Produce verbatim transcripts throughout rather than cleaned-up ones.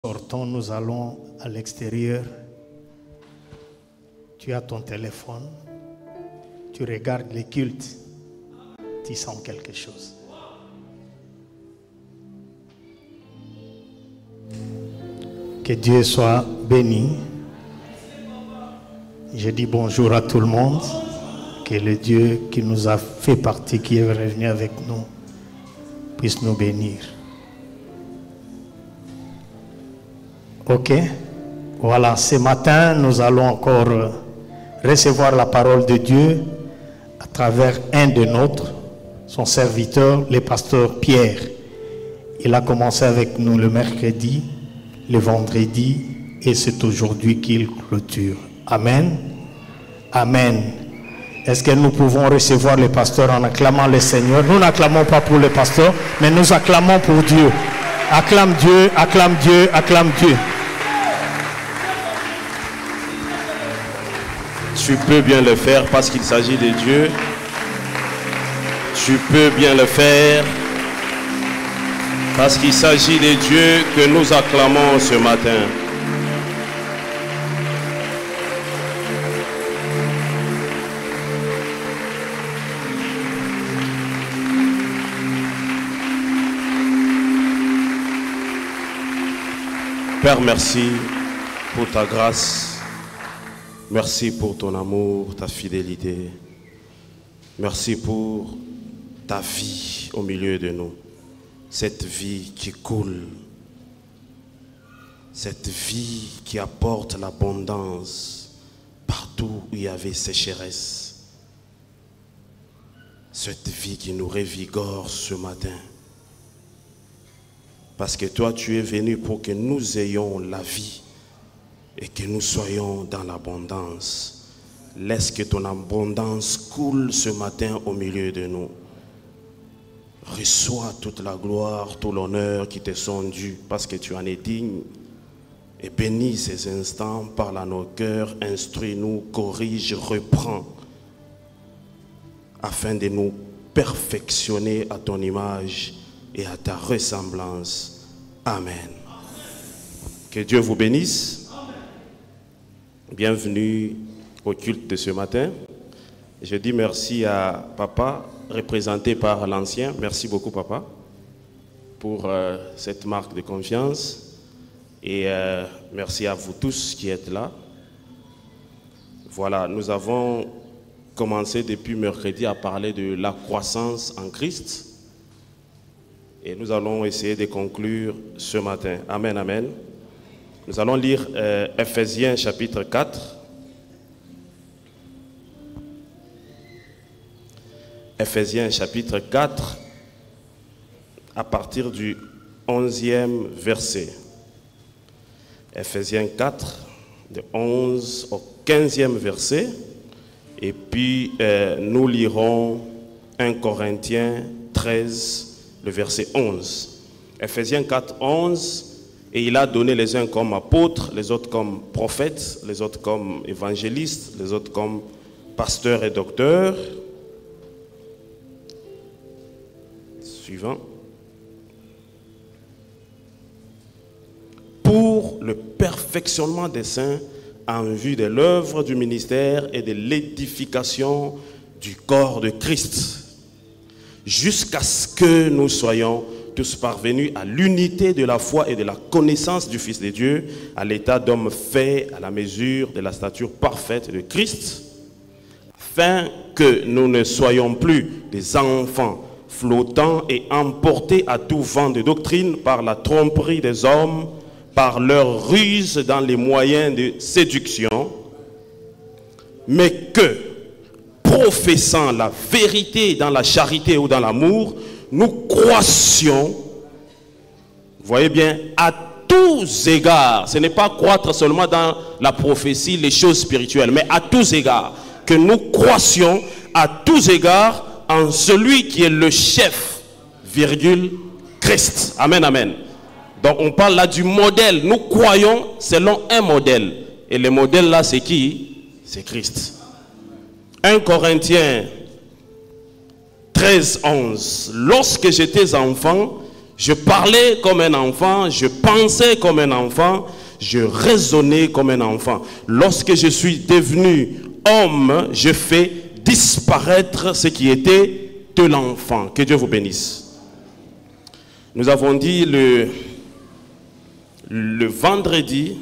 Sortons, nous allons à l'extérieur. Tu as ton téléphone, tu regardes les cultes, tu sens quelque chose. Que Dieu soit béni. Je dis bonjour à tout le monde. Que le Dieu qui nous a fait partie, qui est revenu avec nous, puisse nous bénir. Ok? Voilà, ce matin, nous allons encore recevoir la parole de Dieu à travers un de nôtres, son serviteur, le pasteur Pierre. Il a commencé avec nous le mercredi, le vendredi, et c'est aujourd'hui qu'il clôture. Amen. Amen. Est-ce que nous pouvons recevoir le pasteur en acclamant le Seigneur? Nous n'acclamons pas pour le pasteur, mais nous acclamons pour Dieu. Acclame Dieu, acclame Dieu, acclame Dieu. Tu peux bien le faire parce qu'il s'agit de Dieu. Tu peux bien le faire parce qu'il s'agit de Dieu que nous acclamons ce matin. Père, merci pour ta grâce. Merci pour ton amour, ta fidélité. Merci pour ta vie au milieu de nous. Cette vie qui coule. Cette vie qui apporte l'abondance partout où il y avait sécheresse. Cette vie qui nous revigore ce matin. Parce que toi, tu es venu pour que nous ayons la vie et que nous soyons dans l'abondance. Laisse que ton abondance coule ce matin au milieu de nous. Reçois toute la gloire, tout l'honneur qui te sont dus parce que tu en es digne. Et bénis ces instants, parle à nos cœurs, instruis-nous, corrige, reprends, afin de nous perfectionner à ton image et à ta ressemblance. Amen. Que Dieu vous bénisse. Bienvenue au culte de ce matin. Je dis merci à Papa, représenté par l'ancien. Merci beaucoup, Papa, pour euh, cette marque de confiance. Et euh, merci à vous tous qui êtes là. Voilà, nous avons commencé depuis mercredi à parler de la croissance en Christ. Et nous allons essayer de conclure ce matin. Amen, amen. Nous allons lire euh, Ephésiens chapitre quatre. Ephésiens chapitre quatre, à partir du onzième verset. Ephésiens quatre, de onze au quinzième verset. Et puis euh, nous lirons un Corinthiens treize, le verset onze. Ephésiens quatre, onze. Et il a donné les uns comme apôtres, les autres comme prophètes, les autres comme évangélistes, les autres comme pasteurs et docteurs. Suivant. Pour le perfectionnement des saints en vue de l'œuvre du ministère et de l'édification du corps de Christ, jusqu'à ce que nous soyons tous parvenus à l'unité de la foi et de la connaissance du Fils de Dieu, à l'état d'homme fait à la mesure de la stature parfaite de Christ, afin que nous ne soyons plus des enfants flottants et emportés à tout vent de doctrine par la tromperie des hommes, par leur ruse dans les moyens de séduction, mais que, professant la vérité dans la charité ou dans l'amour, nous croissions, vous voyez bien, à tous égards. Ce n'est pas croître seulement dans la prophétie, les choses spirituelles, mais à tous égards. Que nous croissions à tous égards en celui qui est le chef, virgule, Christ. Amen, amen. Donc on parle là du modèle. Nous croyons selon un modèle. Et le modèle là, c'est qui? C'est Christ. un Corinthiens treize, onze. Lorsque j'étais enfant, Je parlais comme un enfant, je pensais comme un enfant, je raisonnais comme un enfant. Lorsque je suis devenu homme, je fais disparaître ce qui était de l'enfant. Que Dieu vous bénisse. Nous avons dit le, le vendredi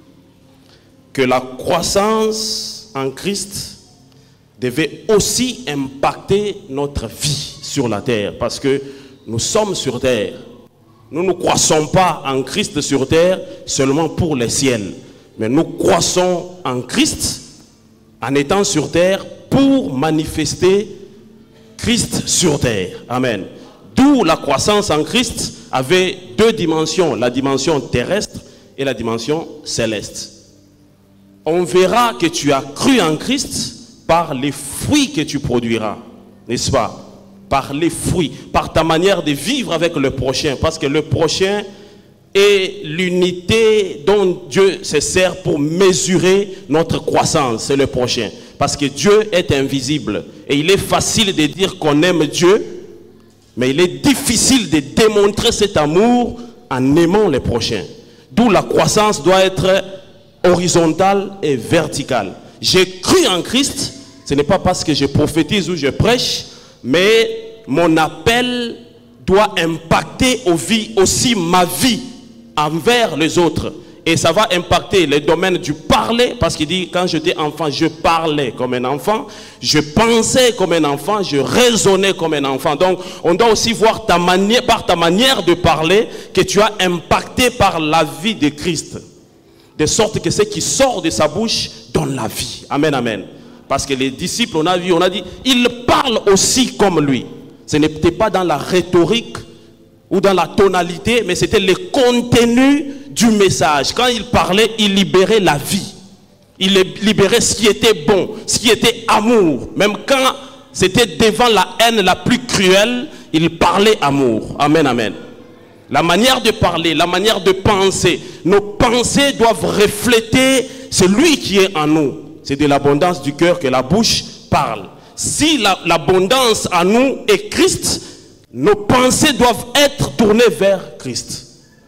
que la croissance en Christ devait aussi impacter notre vie sur la terre, parce que nous sommes sur terre. Nous ne croissons pas en Christ sur terre seulement pour les ciels, mais nous croissons en Christ en étant sur terre pour manifester Christ sur terre. Amen. D'où la croissance en Christ avait deux dimensions, la dimension terrestre et la dimension céleste. On verra que tu as cru en Christ par les fruits que tu produiras, n'est-ce pas? Par les fruits, par ta manière de vivre avec le prochain, parce que le prochain est l'unité dont Dieu se sert pour mesurer notre croissance, c'est le prochain. Parce que Dieu est invisible et il est facile de dire qu'on aime Dieu, mais il est difficile de démontrer cet amour en aimant les prochains. D'où la croissance doit être horizontale et verticale. J'ai cru en Christ, ce n'est pas parce que je prophétise ou je prêche, mais mon appel doit impacter aussi ma vie envers les autres. Et ça va impacter les domaines du parler, parce qu'il dit, quand j'étais enfant, je parlais comme un enfant, je pensais comme un enfant, je raisonnais comme un enfant. Donc, on doit aussi voir ta manière, par ta manière de parler, que tu as impacté par la vie de Christ. De sorte que ce qui sort de sa bouche donne la vie. Amen, amen. Parce que les disciples, on a vu, on a dit, ils parlent aussi comme lui. Ce n'était pas dans la rhétorique ou dans la tonalité, mais c'était le contenu du message. Quand il parlait, il libérait la vie. Il libérait ce qui était bon, ce qui était amour. Même quand c'était devant la haine la plus cruelle, il parlait amour. Amen, amen. La manière de parler, la manière de penser, nos pensées doivent refléter celui qui est en nous. C'est de l'abondance du cœur que la bouche parle. Si l'abondance en nous est Christ, nos pensées doivent être tournées vers Christ.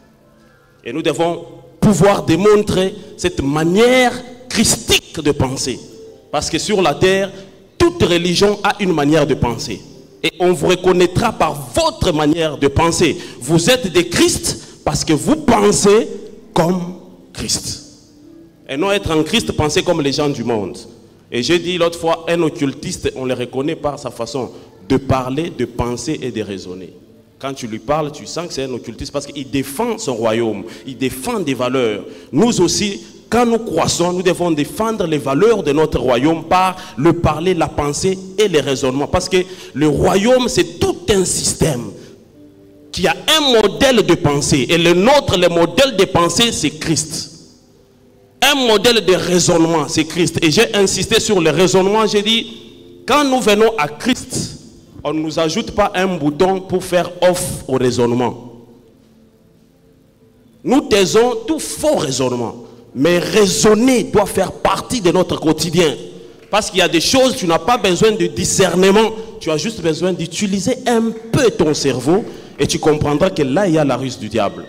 Et nous devons pouvoir démontrer cette manière christique de penser. Parce que sur la terre, toute religion a une manière de penser. Et on vous reconnaîtra par votre manière de penser. Vous êtes des Christ parce que vous pensez comme Christ. Et non être en Christ, penser comme les gens du monde. Et j'ai dit l'autre fois, un occultiste, on le reconnaît par sa façon de parler, de penser et de raisonner. Quand tu lui parles, tu sens que c'est un occultiste parce qu'il défend son royaume, il défend des valeurs. Nous aussi, quand nous croissons, nous devons défendre les valeurs de notre royaume par le parler, la pensée et les raisonnements. Parce que le royaume, c'est tout un système qui a un modèle de pensée. Et le nôtre, le modèle de pensée, c'est Christ. Un modèle de raisonnement, c'est Christ. Et j'ai insisté sur le raisonnement, j'ai dit, quand nous venons à Christ, on ne nous ajoute pas un bouton pour faire off au raisonnement. Nous taisons tout faux raisonnement. Mais raisonner doit faire partie de notre quotidien. Parce qu'il y a des choses, tu n'as pas besoin de discernement. Tu as juste besoin d'utiliser un peu ton cerveau et tu comprendras que là, il y a la ruse du diable.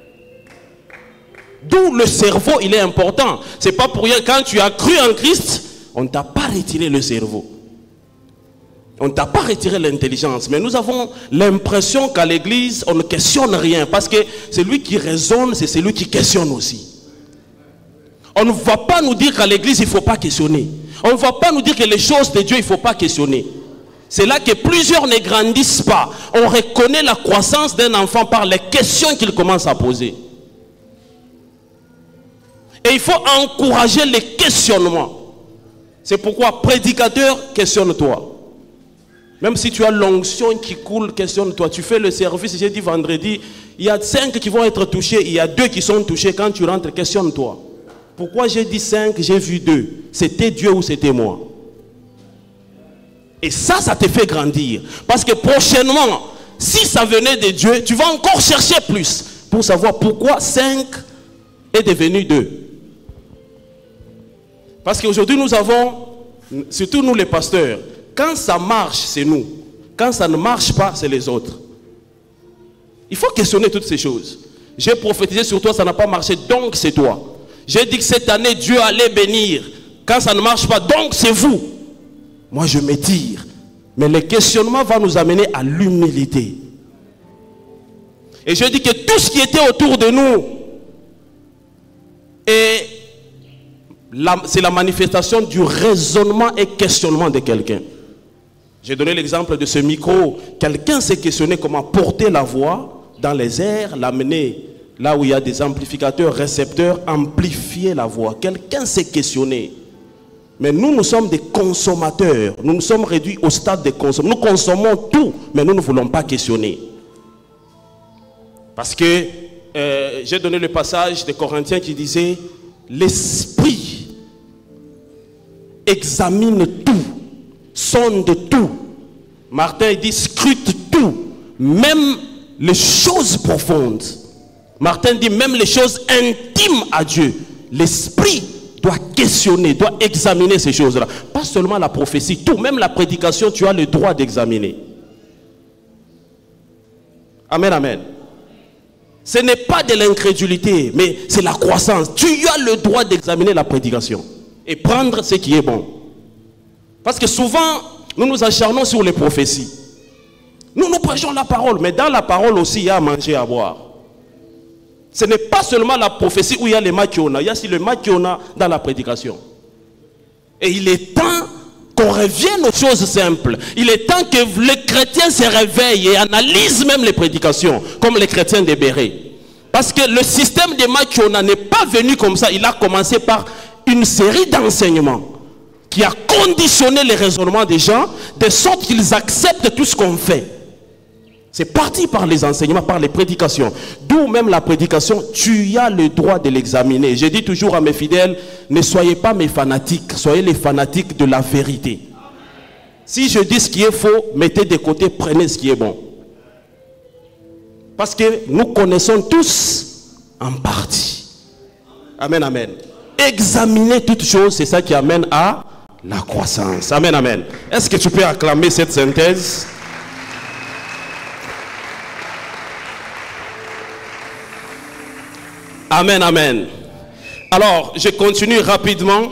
D'où le cerveau, il est important. C'est pas pour rien, quand tu as cru en Christ, on ne t'a pas retiré le cerveau. On ne t'a pas retiré l'intelligence. Mais nous avons l'impression qu'à l'église, on ne questionne rien. Parce que celui qui raisonne, c'est celui qui questionne aussi. On ne va pas nous dire qu'à l'église, il ne faut pas questionner. On ne va pas nous dire que les choses de Dieu, il ne faut pas questionner. C'est là que plusieurs ne grandissent pas. On reconnaît la croissance d'un enfant par les questions qu'il commence à poser. Et il faut encourager les questionnements. C'est pourquoi, prédicateur, questionne-toi. Même si tu as l'onction qui coule, questionne-toi. Tu fais le service, j'ai dit vendredi, il y a cinq qui vont être touchés, il y a deux qui sont touchés. Quand tu rentres, questionne-toi. Pourquoi j'ai dit cinq, j'ai vu deux? C'était Dieu ou c'était moi? Et ça, ça te fait grandir. Parce que prochainement, si ça venait de Dieu, tu vas encore chercher plus pour savoir pourquoi cinq est devenu deux. Parce qu'aujourd'hui, nous avons, surtout nous les pasteurs, quand ça marche, c'est nous. Quand ça ne marche pas, c'est les autres. Il faut questionner toutes ces choses. J'ai prophétisé sur toi, ça n'a pas marché, donc c'est toi. J'ai dit que cette année, Dieu allait bénir. Quand ça ne marche pas, donc c'est vous. Moi, je m'étire. Mais le questionnement va nous amener à l'humilité. Et je dis que tout ce qui était autour de nous, c'est la manifestation du raisonnement et questionnement de quelqu'un. J'ai donné l'exemple de ce micro. Quelqu'un s'est questionné comment porter la voix dans les airs, l'amener là où il y a des amplificateurs, récepteurs, amplifier la voix. Quelqu'un s'est questionné. Mais nous, nous sommes des consommateurs. Nous nous sommes réduits au stade de consommation. Nous consommons tout, mais nous ne voulons pas questionner. Parce que euh, j'ai donné le passage des Corinthiens qui disait l'esprit examine tout, sonde tout. Martin dit scrute tout, même les choses profondes. Martin dit même les choses intimes à Dieu. L'esprit doit questionner, doit examiner ces choses-là. Pas seulement la prophétie, tout, même la prédication, tu as le droit d'examiner. Amen, amen. Ce n'est pas de l'incrédulité, mais c'est la croissance. Tu as le droit d'examiner la prédication et prendre ce qui est bon. Parce que souvent, nous nous acharnons sur les prophéties. Nous nous prêchons la parole, mais dans la parole aussi, il y a à manger, à boire. Ce n'est pas seulement la prophétie où il y a les machiona, il y a aussi le machiona dans la prédication. Et il est temps qu'on revienne aux choses simples. Il est temps que les chrétiens se réveillent et analysent même les prédications, comme les chrétiens des Bérets. Parce que le système des machiona n'est pas venu comme ça. Il a commencé par une série d'enseignements qui a conditionné les raisonnements des gens, de sorte qu'ils acceptent tout ce qu'on fait. C'est parti par les enseignements, par les prédications. D'où même la prédication, tu as le droit de l'examiner. Je dis toujours à mes fidèles, ne soyez pas mes fanatiques, soyez les fanatiques de la vérité. Si je dis ce qui est faux, mettez de côté, prenez ce qui est bon. Parce que nous connaissons tous en partie. Amen, amen. Examiner toutes choses, c'est ça qui amène à la croissance. Amen, amen. Est-ce que tu peux acclamer cette synthèse? Amen, amen. Alors, je continue rapidement.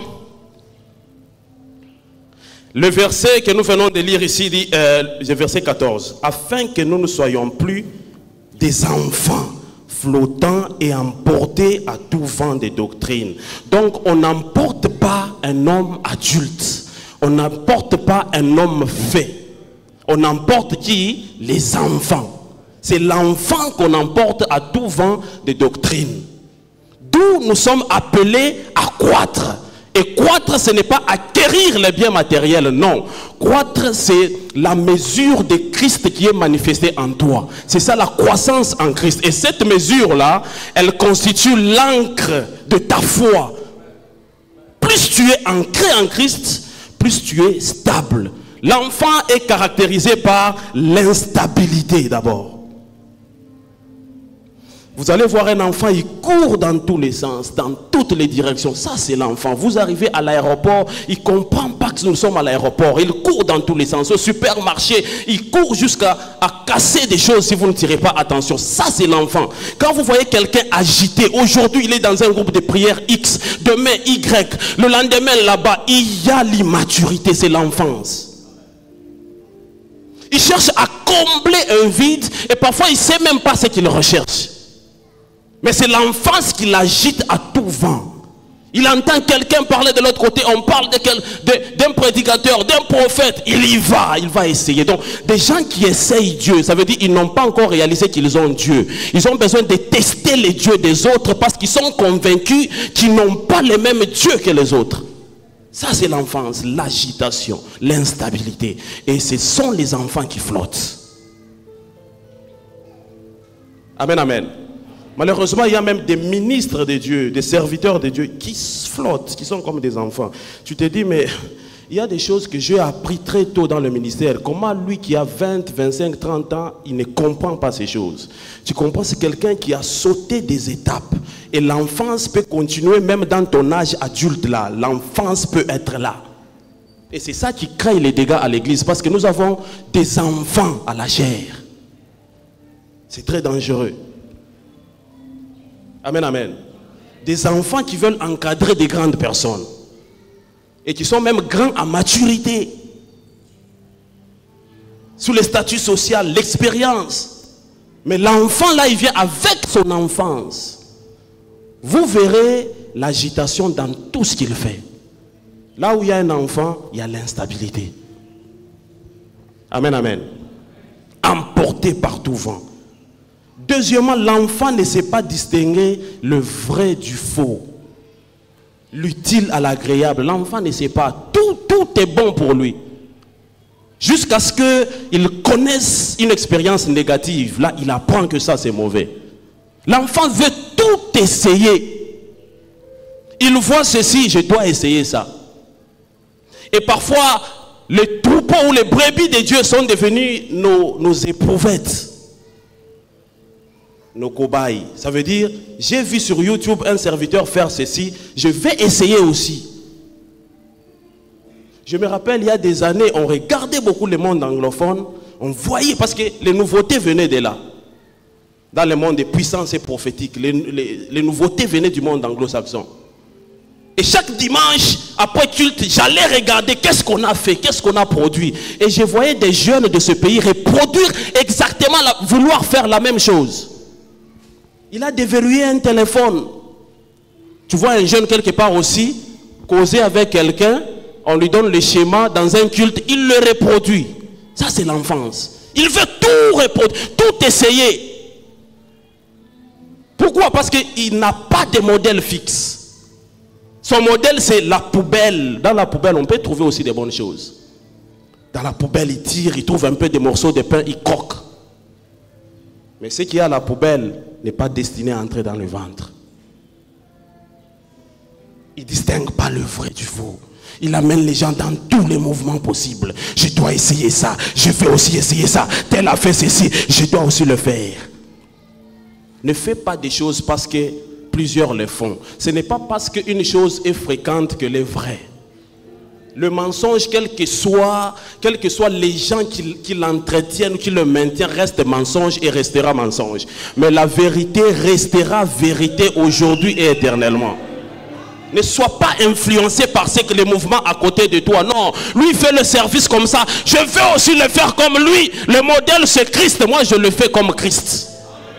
Le verset que nous venons de lire ici dit, euh, verset quatorze. Afin que nous ne soyons plus des enfants flottant et emportés à tout vent de doctrine. Donc, on n'emporte pas un homme adulte. On n'emporte pas un homme fait. On emporte qui? Les enfants. C'est l'enfant qu'on emporte à tout vent de doctrine. D'où nous sommes appelés à croître. Et croître, ce n'est pas acquérir les biens matériels, non. Croître, c'est la mesure de Christ qui est manifestée en toi. C'est ça la croissance en Christ. Et cette mesure-là, elle constitue l'encre de ta foi. Plus tu es ancré en Christ, plus tu es stable. L'enfant est caractérisé par l'instabilité d'abord. Vous allez voir un enfant, il court dans tous les sens, dans toutes les directions. Ça, c'est l'enfant. Vous arrivez à l'aéroport, il ne comprend pas que nous sommes à l'aéroport. Il court dans tous les sens. Au supermarché, il court jusqu'à à casser des choses si vous ne tirez pas attention. Ça, c'est l'enfant. Quand vous voyez quelqu'un agité, aujourd'hui, il est dans un groupe de prière X, demain Y, le lendemain là-bas, il y a l'immaturité, c'est l'enfance. Il cherche à combler un vide et parfois, il ne sait même pas ce qu'il recherche. Mais c'est l'enfance qui l'agite à tout vent. Il entend quelqu'un parler de l'autre côté, on parle d'un prédicateur, d'un prophète, il y va, il va essayer. Donc, des gens qui essayent Dieu, ça veut dire qu'ils n'ont pas encore réalisé qu'ils ont Dieu. Ils ont besoin de tester les dieux des autres parce qu'ils sont convaincus qu'ils n'ont pas les mêmes dieux que les autres. Ça, c'est l'enfance, l'agitation, l'instabilité. Et ce sont les enfants qui flottent. Amen, amen. Malheureusement, il y a même des ministres de Dieu, des serviteurs de Dieu qui flottent, qui sont comme des enfants. Tu te dis, mais il y a des choses que j'ai appris très tôt dans le ministère. Comment lui qui a vingt, vingt-cinq, trente ans, il ne comprend pas ces choses? Tu comprends, c'est quelqu'un qui a sauté des étapes. Et l'enfance peut continuer même dans ton âge adulte là. L'enfance peut être là. Et c'est ça qui crée les dégâts à l'église. Parce que nous avons des enfants à la chair. C'est très dangereux. Amen, amen. Des enfants qui veulent encadrer des grandes personnes. Et qui sont même grands en maturité. Sous le statut social, l'expérience. Mais l'enfant là, il vient avec son enfance. Vous verrez l'agitation dans tout ce qu'il fait. Là où il y a un enfant, il y a l'instabilité. Amen, amen. Emporté par tout vent. Deuxièmement, l'enfant ne sait pas distinguer le vrai du faux. L'utile à l'agréable. L'enfant ne sait pas. Tout, tout est bon pour lui. Jusqu'à ce qu'il connaisse une expérience négative. Là, il apprend que ça, c'est mauvais. L'enfant veut tout essayer. Il voit ceci, je dois essayer ça. Et parfois, les troupeaux ou les brebis de Dieu sont devenus nos, nos éprouvettes. Nos cobayes. Ça veut dire, j'ai vu sur YouTube un serviteur faire ceci, je vais essayer aussi. Je me rappelle, il y a des années, on regardait beaucoup le monde anglophone, on voyait, parce que les nouveautés venaient de là. Dans le monde des puissances et prophétiques, les, les, les nouveautés venaient du monde anglo-saxon. Et chaque dimanche, après culte, j'allais regarder qu'est-ce qu'on a fait, qu'est-ce qu'on a produit. Et je voyais des jeunes de ce pays reproduire exactement, la, vouloir faire la même chose. Il a déverrouillé un téléphone. Tu vois un jeune quelque part aussi, causer avec quelqu'un, on lui donne le schéma dans un culte, il le reproduit. Ça c'est l'enfance. Il veut tout reproduire, tout essayer. Pourquoi? Parce qu'il n'a pas de modèle fixe. Son modèle c'est la poubelle. Dans la poubelle on peut trouver aussi des bonnes choses. Dans la poubelle il tire, il trouve un peu de morceaux de pain, il croque. Mais ce qui est à la poubelle n'est pas destiné à entrer dans le ventre. Il ne distingue pas le vrai du faux. Il amène les gens dans tous les mouvements possibles. Je dois essayer ça, je vais aussi essayer ça. Tel a fait ceci, je dois aussi le faire. Ne fais pas des choses parce que plusieurs le font. Ce n'est pas parce qu'une chose est fréquente que l'est vraie. Le mensonge, quel que soit, quels que soient les gens qui, qui l'entretiennent ou qui le maintiennent, reste mensonge et restera mensonge. Mais la vérité restera vérité aujourd'hui et éternellement. Ne sois pas influencé par ce que les mouvements à côté de toi. Non, lui fait le service comme ça. Je veux aussi le faire comme lui. Le modèle c'est Christ. Moi je le fais comme Christ.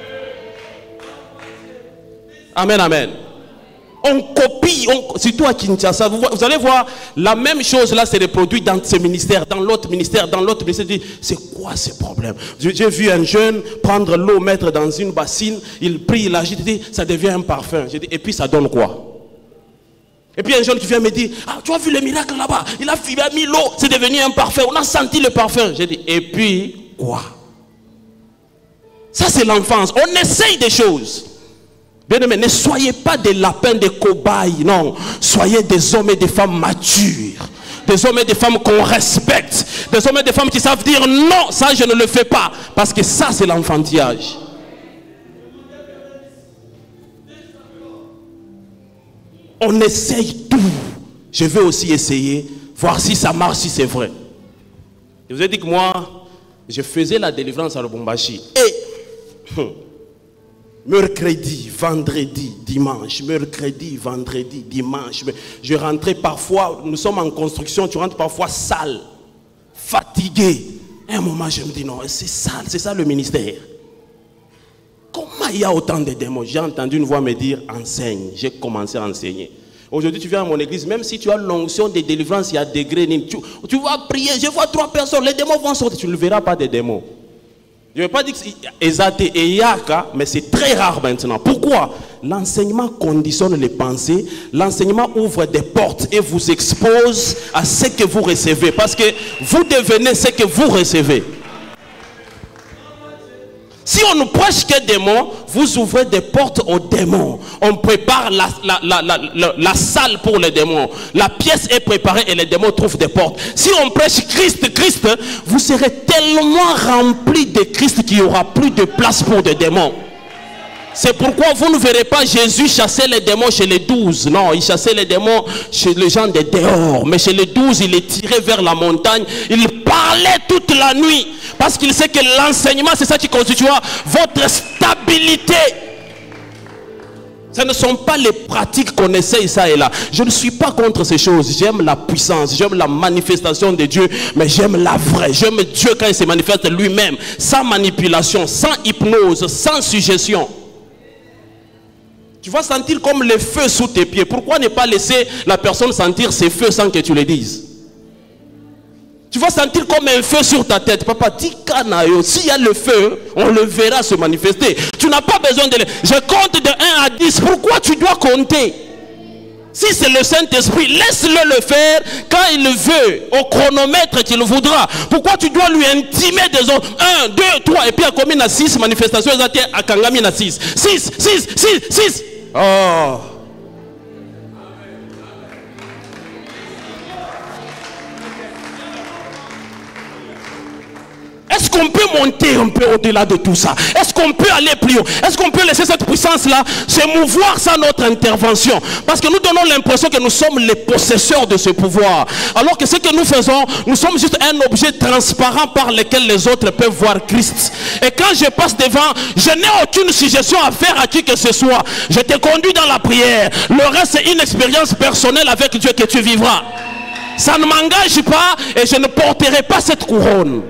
Amen, amen. On copie, on, surtout à Kinshasa, vous, vous allez voir, la même chose là se reproduit dans ce ministère, dans l'autre ministère, dans l'autre ministère. C'est quoi ce problème? J'ai vu un jeune prendre l'eau, mettre dans une bassine, il prie, il agite, il dit, ça devient un parfum. Dit, et puis ça donne quoi? Et puis un jeune qui vient me dire, ah, tu as vu le miracle là-bas, il a, il a mis l'eau, c'est devenu un parfum, on a senti le parfum. J'ai dit, et puis quoi? Ça c'est l'enfance, on essaye des choses. Bien aimé, ne soyez pas des lapins, des cobayes, non. Soyez des hommes et des femmes matures. Des hommes et des femmes qu'on respecte. Des hommes et des femmes qui savent dire non, ça je ne le fais pas. Parce que ça c'est l'enfantillage. On essaye tout. Je vais aussi essayer, voir si ça marche, si c'est vrai. Je vous ai dit que moi, je faisais la délivrance à Lubumbashi. Et... mercredi, vendredi, dimanche, mercredi, vendredi, dimanche. Je rentrais parfois, nous sommes en construction, tu rentres parfois sale, fatigué. À un moment, je me dis non, c'est sale, c'est ça le ministère. Comment il y a autant de démons? J'ai entendu une voix me dire, enseigne. J'ai commencé à enseigner. Aujourd'hui, tu viens à mon église, même si tu as l'onction de délivrance, il y a degré, tu, tu vas prier, je vois trois personnes, les démons vont sortir, tu ne verras pas des démons. Je ne vais pas dire que c'est Ezaté et Yaka, mais c'est très rare maintenant. Pourquoi? L'enseignement conditionne les pensées, l'enseignement ouvre des portes et vous expose à ce que vous recevez. Parce que vous devenez ce que vous recevez. Si on ne prêche que démons, vous ouvrez des portes aux démons. On prépare la, la, la, la, la, la salle pour les démons. La pièce est préparée et les démons trouvent des portes. Si on prêche Christ, Christ, vous serez tellement remplis de Christ qu'il n'y aura plus de place pour des démons. C'est pourquoi vous ne verrez pas Jésus chasser les démons chez les douze. Non, il chassait les démons chez les gens de dehors. Mais chez les douze, il les tirait vers la montagne. Il parler toute la nuit. Parce qu'il sait que l'enseignement, c'est ça qui constituera votre stabilité. Ce ne sont pas les pratiques qu'on essaye ça et là. Je ne suis pas contre ces choses. J'aime la puissance, j'aime la manifestation de Dieu, mais j'aime la vraie. J'aime Dieu quand il se manifeste lui-même, sans manipulation, sans hypnose, sans suggestion. Tu vas sentir comme les feux sous tes pieds. Pourquoi ne pas laisser la personne sentir ses feux sans que tu le dises? Tu vas sentir comme un feu sur ta tête. Papa, Tikanayo, s'il y a le feu, on le verra se manifester. Tu n'as pas besoin de... Je compte de un à dix. Pourquoi tu dois compter? Si c'est le Saint-Esprit, laisse-le le faire quand il veut, au chronomètre qu'il voudra. Pourquoi tu dois lui intimer des autres? un, deux, trois, et puis à combien à six manifestations, à Kangami à six. six, six, six, six. Oh! Est-ce qu'on peut monter un peu au-delà de tout ça? Est-ce qu'on peut aller plus haut? Est-ce qu'on peut laisser cette puissance-là se mouvoir sans notre intervention? Parce que nous donnons l'impression que nous sommes les possesseurs de ce pouvoir. Alors que ce que nous faisons, nous sommes juste un objet transparent par lequel les autres peuvent voir Christ. Et quand je passe devant, je n'ai aucune suggestion à faire à qui que ce soit. Je te conduis dans la prière. Le reste, c'est une expérience personnelle avec Dieu que tu vivras. Ça ne m'engage pas et je ne porterai pas cette couronne.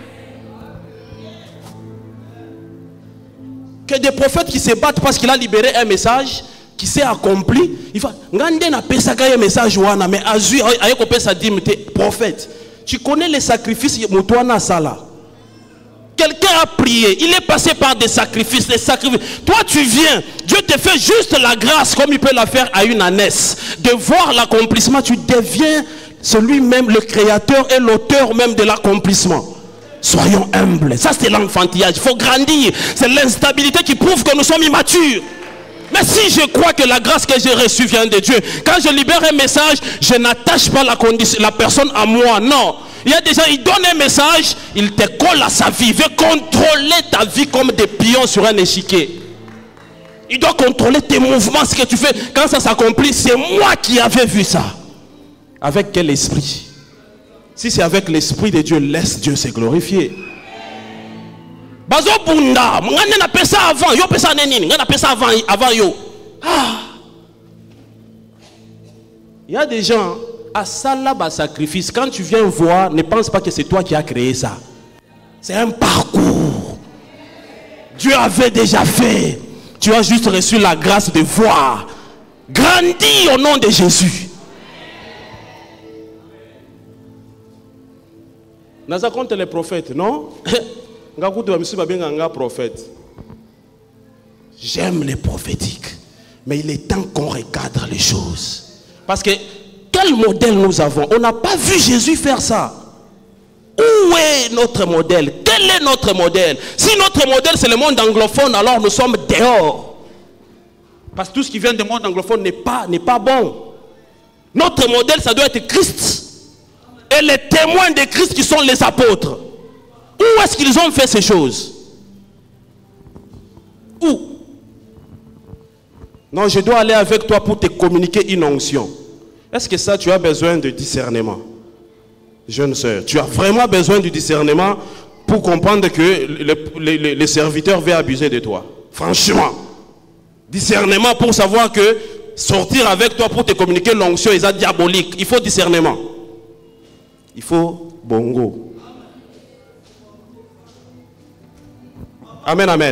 Que des prophètes qui se battent parce qu'il a libéré un message qui s'est accompli. Il va ngande na pesa ka message wana mais azui ayeko pesa dimte prophète. Tu connais les sacrifices mutwana sala. Quelqu'un a prié, il est passé par des sacrifices, des sacrifices. Toi tu viens, Dieu te fait juste la grâce comme il peut la faire à une ânesse de voir l'accomplissement. Tu deviens celui-même le créateur et l'auteur même de l'accomplissement. Soyons humbles. Ça c'est l'enfantillage. Il faut grandir. C'est l'instabilité qui prouve que nous sommes immatures. Mais si je crois que la grâce que j'ai reçue vient de Dieu, quand je libère un message, je n'attache pas la, condition, la personne à moi. Non. Il y a des gens, ils donnent un message, ils te collent à sa vie. Il veut contrôler ta vie comme des pions sur un échiquier. Il doit contrôler tes mouvements, ce que tu fais. Quand ça s'accomplit, c'est moi qui avais vu ça. Avec quel esprit? Si c'est avec l'esprit de Dieu, laisse Dieu se glorifier. Bazo bunda, ngane na pesa avant, yo pesa nenini, ngane na pesa avant, avant yo. Ah. Il y a des gens à ça là bas sacrifice. Quand tu viens voir, ne pense pas que c'est toi qui as créé ça. C'est un parcours. Dieu avait déjà fait. Tu as juste reçu la grâce de voir. Grandis au nom de Jésus. Naza compte les prophètes, non? J'aime les prophétiques, mais il est temps qu'on recadre les choses. Parce que quel modèle nous avons? On n'a pas vu Jésus faire ça. Où est notre modèle? Quel est notre modèle? Si notre modèle c'est le monde anglophone, alors nous sommes dehors. Parce que tout ce qui vient du monde anglophone n'est pas, n'est pas bon. Notre modèle, ça doit être Christ. Et les témoins de Christ qui sont les apôtres. Où est-ce qu'ils ont fait ces choses? Où? Non, je dois aller avec toi pour te communiquer une onction. Est-ce que ça, tu as besoin de discernement? Jeune sœur, tu as vraiment besoin du discernement pour comprendre que le, le, le, le serviteur veut abuser de toi. Franchement. Discernement pour savoir que sortir avec toi pour te communiquer l'onction est diabolique. Il faut discernement. Il faut bongo. Amen, amen.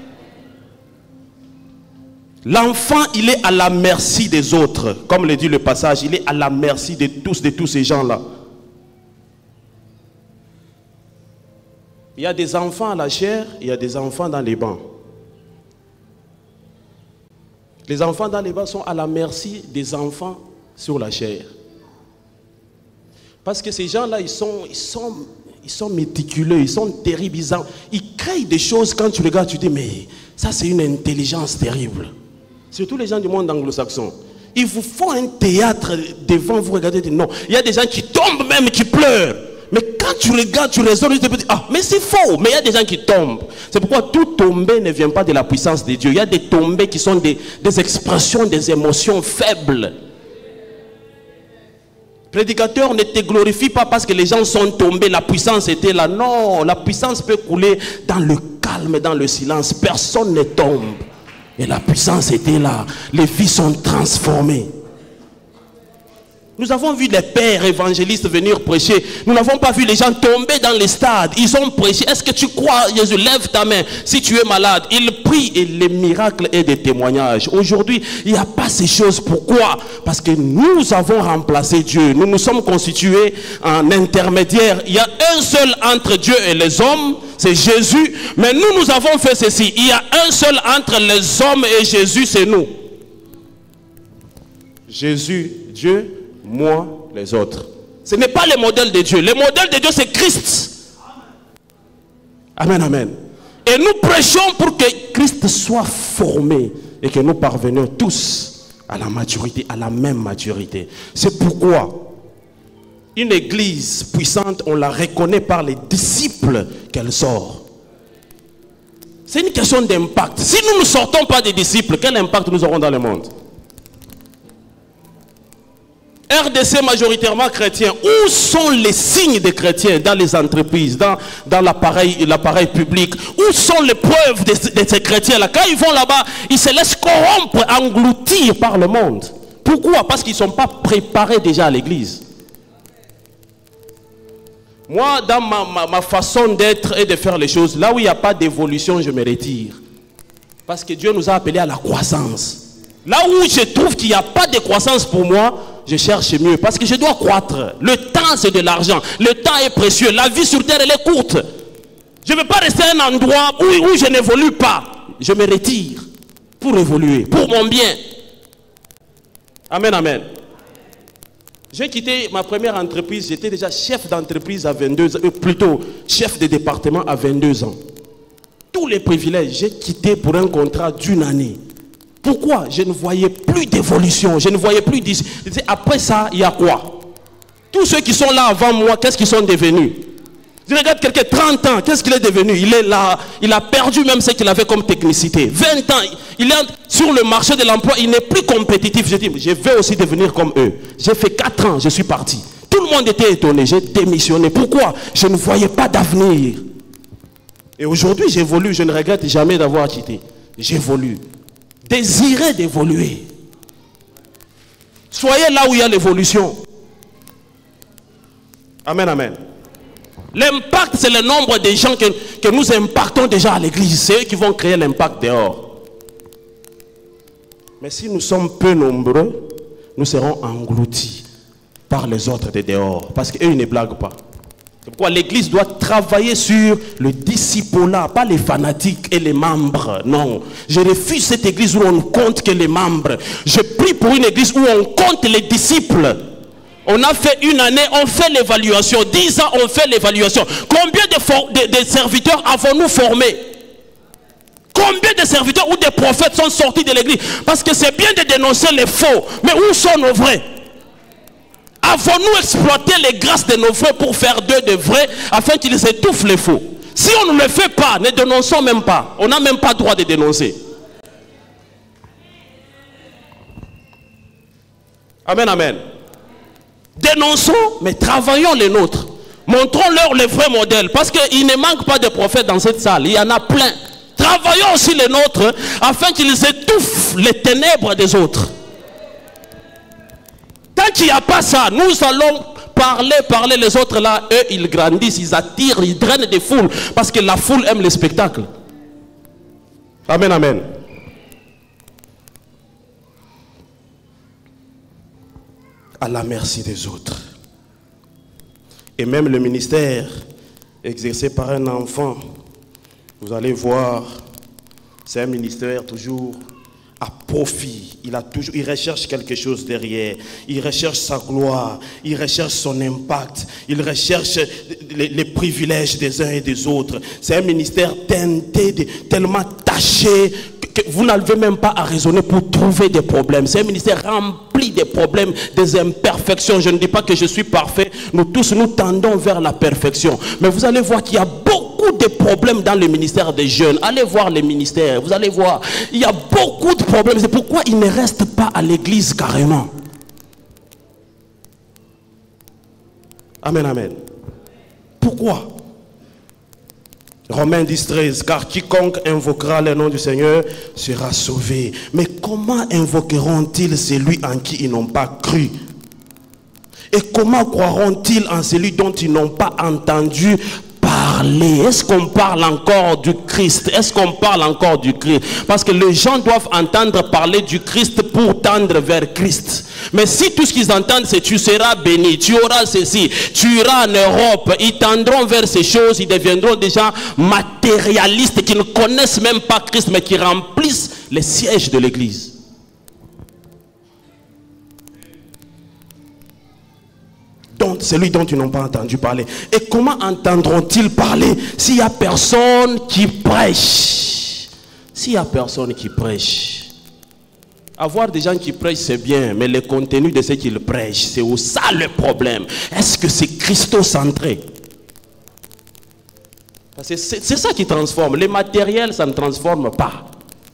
L'enfant, il est à la merci des autres. Comme le dit le passage, il est à la merci de tous, de tous ces gens-là. Il y a des enfants à la chair, il y a des enfants dans les bancs. Les enfants dans les bancs sont à la merci des enfants sur la chair. Parce que ces gens-là, ils sont, ils, sont, ils sont méticuleux, ils sont terribles. Ils, en, ils créent des choses, quand tu regardes, tu dis, mais ça c'est une intelligence terrible. Surtout les gens du monde anglo-saxon. Ils vous font un théâtre devant vous, regardez, non. Il y a des gens qui tombent même, qui pleurent. Mais quand tu regardes, tu raisonnes, tu te dis, ah, mais c'est faux. Mais il y a des gens qui tombent. C'est pourquoi tout tombé ne vient pas de la puissance de Dieu. Il y a des tombées qui sont des, des expressions, des émotions faibles. Prédicateur, ne te glorifie pas parce que les gens sont tombés, la puissance était là. Non, la puissance peut couler dans le calme, dans le silence. Personne ne tombe. Et la puissance était là. Les vies sont transformées. Nous avons vu les pères évangélistes venir prêcher. Nous n'avons pas vu les gens tomber dans les stades. Ils ont prêché. Est-ce que tu crois, Jésus, lève ta main si tu es malade. Ils prient et les miracles et des témoignages. Aujourd'hui, il n'y a pas ces choses. Pourquoi? Parce que nous avons remplacé Dieu. Nous nous sommes constitués en intermédiaire. Il y a un seul entre Dieu et les hommes, c'est Jésus. Mais nous, nous avons fait ceci. Il y a un seul entre les hommes et Jésus, c'est nous. Jésus, Dieu, moi, les autres. Ce n'est pas le modèle de Dieu. Le modèle de Dieu, c'est Christ. Amen, amen. Et nous prêchons pour que Christ soit formé et que nous parvenions tous à la maturité, à la même maturité. C'est pourquoi une église puissante, on la reconnaît par les disciples qu'elle sort. C'est une question d'impact. Si nous ne sortons pas des disciples, quel impact nous aurons dans le monde? R D C majoritairement chrétien. Où sont les signes des chrétiens dans les entreprises, dans, dans l'appareil l'appareil public? Où sont les preuves de, de ces chrétiens-là? Quand ils vont là-bas, ils se laissent corrompre, engloutir par le monde. Pourquoi? Parce qu'ils ne sont pas préparés déjà à l'église. Moi, dans ma, ma, ma façon d'être et de faire les choses, là où il n'y a pas d'évolution, je me retire. Parce que Dieu nous a appelés à la croissance. Là où je trouve qu'il n'y a pas de croissance pour moi, je cherche mieux. Parce que je dois croître. Le temps, c'est de l'argent. Le temps est précieux. La vie sur terre, elle est courte. Je ne veux pas rester à un endroit où, où je n'évolue pas. Je me retire pour évoluer, pour mon bien. Amen, amen. J'ai quitté ma première entreprise. J'étais déjà chef d'entreprise à vingt-deux ans. Euh, plutôt, chef de département à vingt-deux ans. Tous les privilèges, j'ai quitté pour un contrat d'une année. Pourquoi? Je ne voyais plus d'évolution, je ne voyais plus d'ici. Après ça, il y a quoi? Tous ceux qui sont là avant moi, qu'est-ce qu'ils sont devenus? Je regarde quelqu'un, trente ans, qu'est-ce qu'il est devenu? Il est là, il a perdu même ce qu'il avait comme technicité. vingt ans, il est sur le marché de l'emploi, il n'est plus compétitif. Je dis, je vais aussi devenir comme eux. J'ai fait quatre ans, je suis parti. Tout le monde était étonné, j'ai démissionné. Pourquoi? Je ne voyais pas d'avenir. Et aujourd'hui, j'évolue, je ne regrette jamais d'avoir quitté. J'évolue. Désirez d'évoluer. Soyez là où il y a l'évolution. Amen, amen. L'impact, c'est le nombre de gens que, que nous impactons déjà à l'église. C'est eux qui vont créer l'impact dehors. Mais si nous sommes peu nombreux, nous serons engloutis par les autres de dehors. Parce qu'eux, ils ne blaguent pas. C'est pourquoi l'église doit travailler sur le disciple-là, pas les fanatiques et les membres. Non, je refuse cette église où on ne compte que les membres. Je prie pour une église où on compte les disciples. On a fait une année, on fait l'évaluation. Dix ans, on fait l'évaluation. Combien de, de, de serviteurs avons-nous formés? Combien de serviteurs ou des prophètes sont sortis de l'église? Parce que c'est bien de dénoncer les faux, mais où sont nos vrais? Avons-nous exploité les grâces de nos frères pour faire d'eux de vrais afin qu'ils étouffent les faux? Si on ne le fait pas, ne dénonçons même pas. On n'a même pas le droit de dénoncer. Amen, amen. Dénonçons, mais travaillons les nôtres. Montrons-leur le vrai modèle. Parce qu'il ne manque pas de prophètes dans cette salle. Il y en a plein. Travaillons aussi les nôtres afin qu'ils étouffent les ténèbres des autres. Tant qu'il n'y a pas ça, nous allons parler, parler, les autres là, eux, ils grandissent, ils attirent, ils drainent des foules, parce que la foule aime le spectacle. Amen, amen. À la merci des autres. Et même le ministère exercé par un enfant, vous allez voir, c'est un ministère toujours à profit. Il a toujours, il recherche quelque chose derrière. Il recherche sa gloire. Il recherche son impact. Il recherche les, les privilèges des uns et des autres. C'est un ministère teinté, de, tellement taché que vous n'avez même pas à raisonner pour trouver des problèmes. C'est un ministère rempli de problèmes, des imperfections. Je ne dis pas que je suis parfait. Nous tous, nous tendons vers la perfection. Mais vous allez voir qu'il y a beaucoup de problèmes dans le ministère des jeunes. Allez voir les ministères. Vous allez voir, il y a beaucoup de problèmes. C'est pourquoi ils ne restent pas à l'église carrément. Amen, amen. Pourquoi? Romains dix, treize, car quiconque invoquera le nom du Seigneur sera sauvé. Mais comment invoqueront-ils celui en qui ils n'ont pas cru? Et comment croiront-ils en celui dont ils n'ont pas entendu parler? Est-ce qu'on parle encore du Christ? Est-ce qu'on parle encore du Christ? Parce que les gens doivent entendre parler du Christ pour tendre vers Christ. Mais si tout ce qu'ils entendent c'est tu seras béni, tu auras ceci, tu iras en Europe, ils tendront vers ces choses, ils deviendront des gens matérialistes qui ne connaissent même pas Christ mais qui remplissent les sièges de l'église. Donc, celui dont ils n'ont pas entendu parler. Et comment entendront-ils parler s'il n'y a personne qui prêche? S'il n'y a personne qui prêche. Avoir des gens qui prêchent, c'est bien, mais le contenu de ce qu'ils prêchent, c'est où ça le problème. Est-ce que c'est christocentré? C'est ça qui transforme. Les matériels, ça ne transforme pas.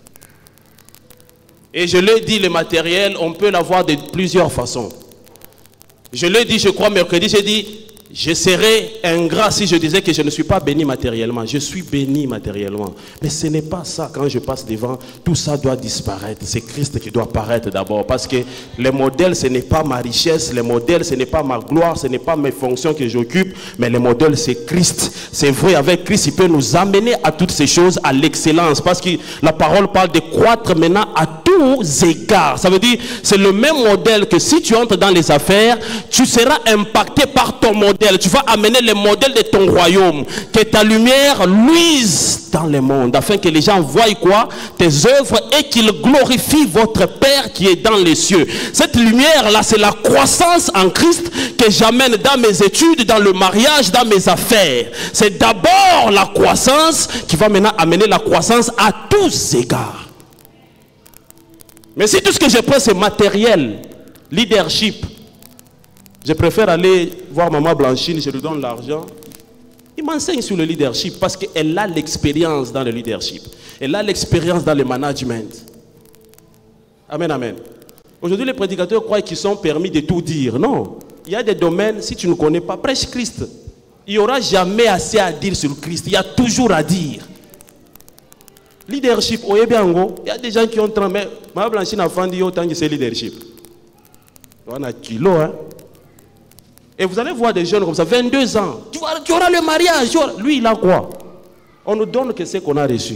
Et je l'ai dit, le matériel, on peut l'avoir de plusieurs façons. Je l'ai dit, je crois, mercredi, j'ai dit, je serais ingrat si je disais que je ne suis pas béni matériellement. Je suis béni matériellement. Mais ce n'est pas ça. Quand je passe devant, tout ça doit disparaître. C'est Christ qui doit paraître d'abord. Parce que le modèle, ce n'est pas ma richesse. Le modèle, ce n'est pas ma gloire. Ce n'est pas mes fonctions que j'occupe. Mais le modèle, c'est Christ. C'est vrai, avec Christ, il peut nous amener à toutes ces choses, à l'excellence. Parce que la parole parle de croître maintenant à tous égards. Ça veut dire, c'est le même modèle que si tu entres dans les affaires, tu seras impacté par ton modèle. Tu vas amener le modèle de ton royaume. Que ta lumière luise dans le monde. Afin que les gens voient quoi? Tes œuvres et qu'ils glorifient votre Père qui est dans les cieux. Cette lumière-là, c'est la croissance en Christ que j'amène dans mes études, dans le mariage, dans mes affaires. C'est d'abord la croissance qui va maintenant amener la croissance à tous égards. Mais si tout ce que je prends c'est matériel, leadership, je préfère aller voir maman Blanchine, je lui donne l'argent. Il m'enseigne sur le leadership parce qu'elle a l'expérience dans le leadership. Elle a l'expérience dans le management. Amen, amen. Aujourd'hui, les prédicateurs croient qu'ils sont permis de tout dire. Non. Il y a des domaines, si tu ne connais pas, prêche Christ. Il n'y aura jamais assez à dire sur Christ. Il y a toujours à dire. Leadership, il y a des gens qui ont tremblé. Maman Blanchine a fait autant que c'est leadership. On a kilo, hein. Et vous allez voir des jeunes comme ça, vingt-deux ans. Tu, vois, tu auras le mariage. Auras... Lui, il a quoi? On nous donne que ce qu'on a reçu.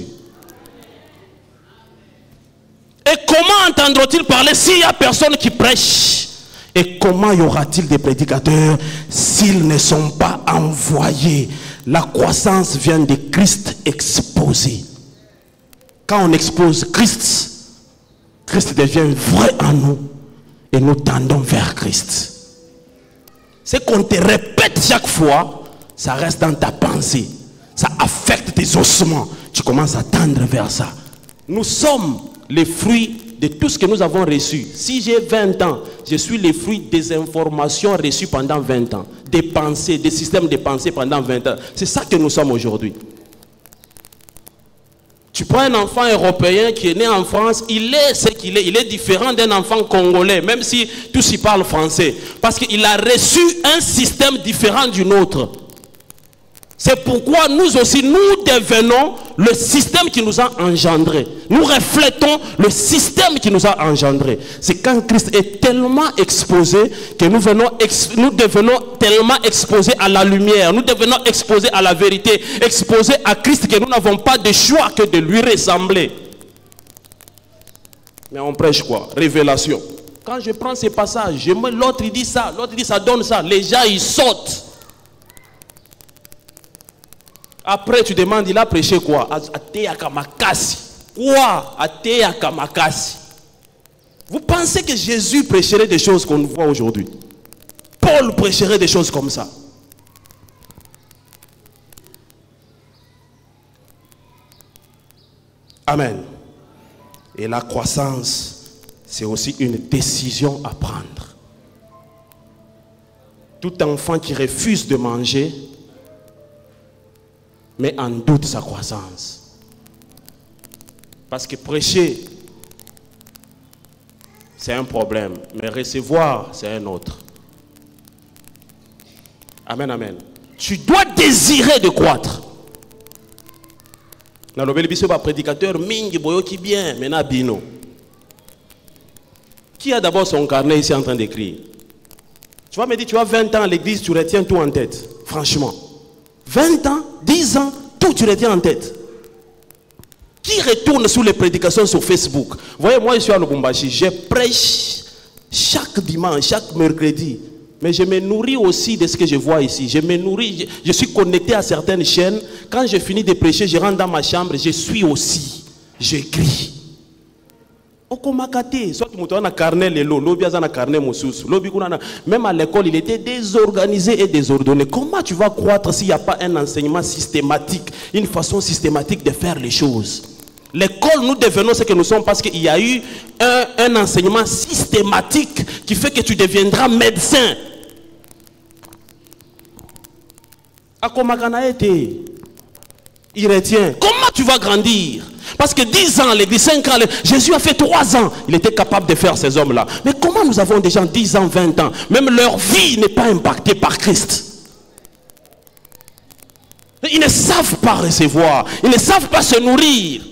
Et comment entendront-ils parler s'il n'y a personne qui prêche? Et comment y aura-t-il des prédicateurs s'ils ne sont pas envoyés? La croissance vient de Christ exposé. Quand on expose Christ, Christ devient vrai en nous. Et nous tendons vers Christ. Ce qu'on te répète chaque fois, ça reste dans ta pensée. Ça affecte tes ossements. Tu commences à tendre vers ça. Nous sommes les fruits de tout ce que nous avons reçu. Si j'ai vingt ans, je suis les fruits des informations reçues pendant vingt ans. Des pensées, des systèmes de pensée pendant vingt ans. C'est ça que nous sommes aujourd'hui. Tu prends un enfant européen qui est né en France, il est ce qu'il est. Il est différent d'un enfant congolais, même si tous y parlent français. Parce qu'il a reçu un système différent du nôtre. C'est pourquoi nous aussi, nous devenons le système qui nous a engendrés. Nous reflétons le système qui nous a engendrés. C'est quand Christ est tellement exposé que nous, venons ex nous devenons tellement exposés à la lumière. Nous devenons exposés à la vérité. Exposés à Christ que nous n'avons pas de choix que de lui ressembler. Mais on prêche quoi? Révélation. Quand je prends ces passages, l'autre il dit ça, l'autre dit ça donne ça. Les gens ils sautent. Après, tu demandes, il a prêché quoi? Atea Kamakasi. Quoi? Atea Kamakasi. Vous pensez que Jésus prêcherait des choses qu'on voit aujourd'hui? Paul prêcherait des choses comme ça. Amen. Et la croissance, c'est aussi une décision à prendre. Tout enfant qui refuse de manger met en doute sa croissance. Parce que prêcher, c'est un problème. Mais recevoir, c'est un autre. Amen, amen. Tu dois désirer de croître. Dans le bénéfice de prédicateur, mingi boyo qui bien, maintenant bino. Qui a d'abord son carnet ici en train d'écrire? Tu vas me dire, tu as vingt ans à l'église, tu retiens tout en tête. Franchement. vingt ans, dix ans, tout tu retiens en tête. Qui retourne sur les prédications sur Facebook? Vous voyez, moi je suis à Lubumbashi, je prêche chaque dimanche, chaque mercredi. Mais je me nourris aussi de ce que je vois ici. Je me nourris, je, je suis connecté à certaines chaînes. Quand je finis de prêcher, je rentre dans ma chambre, je suis aussi. J'écris. Même à l'école, il était désorganisé et désordonné. Comment tu vas croître s'il n'y a pas un enseignement systématique, une façon systématique de faire les choses? L'école, nous devenons ce que nous sommes parce qu'il y a eu un, un enseignement systématique qui fait que tu deviendras médecin. Il retient. Comment tu vas grandir? Parce que dix ans, l'église, cinq ans, Jésus a fait trois ans. Il était capable de faire ces hommes-là. Mais comment nous avons des gens dix ans, vingt ans? Même leur vie n'est pas impactée par Christ. Ils ne savent pas recevoir. Ils ne savent pas se nourrir.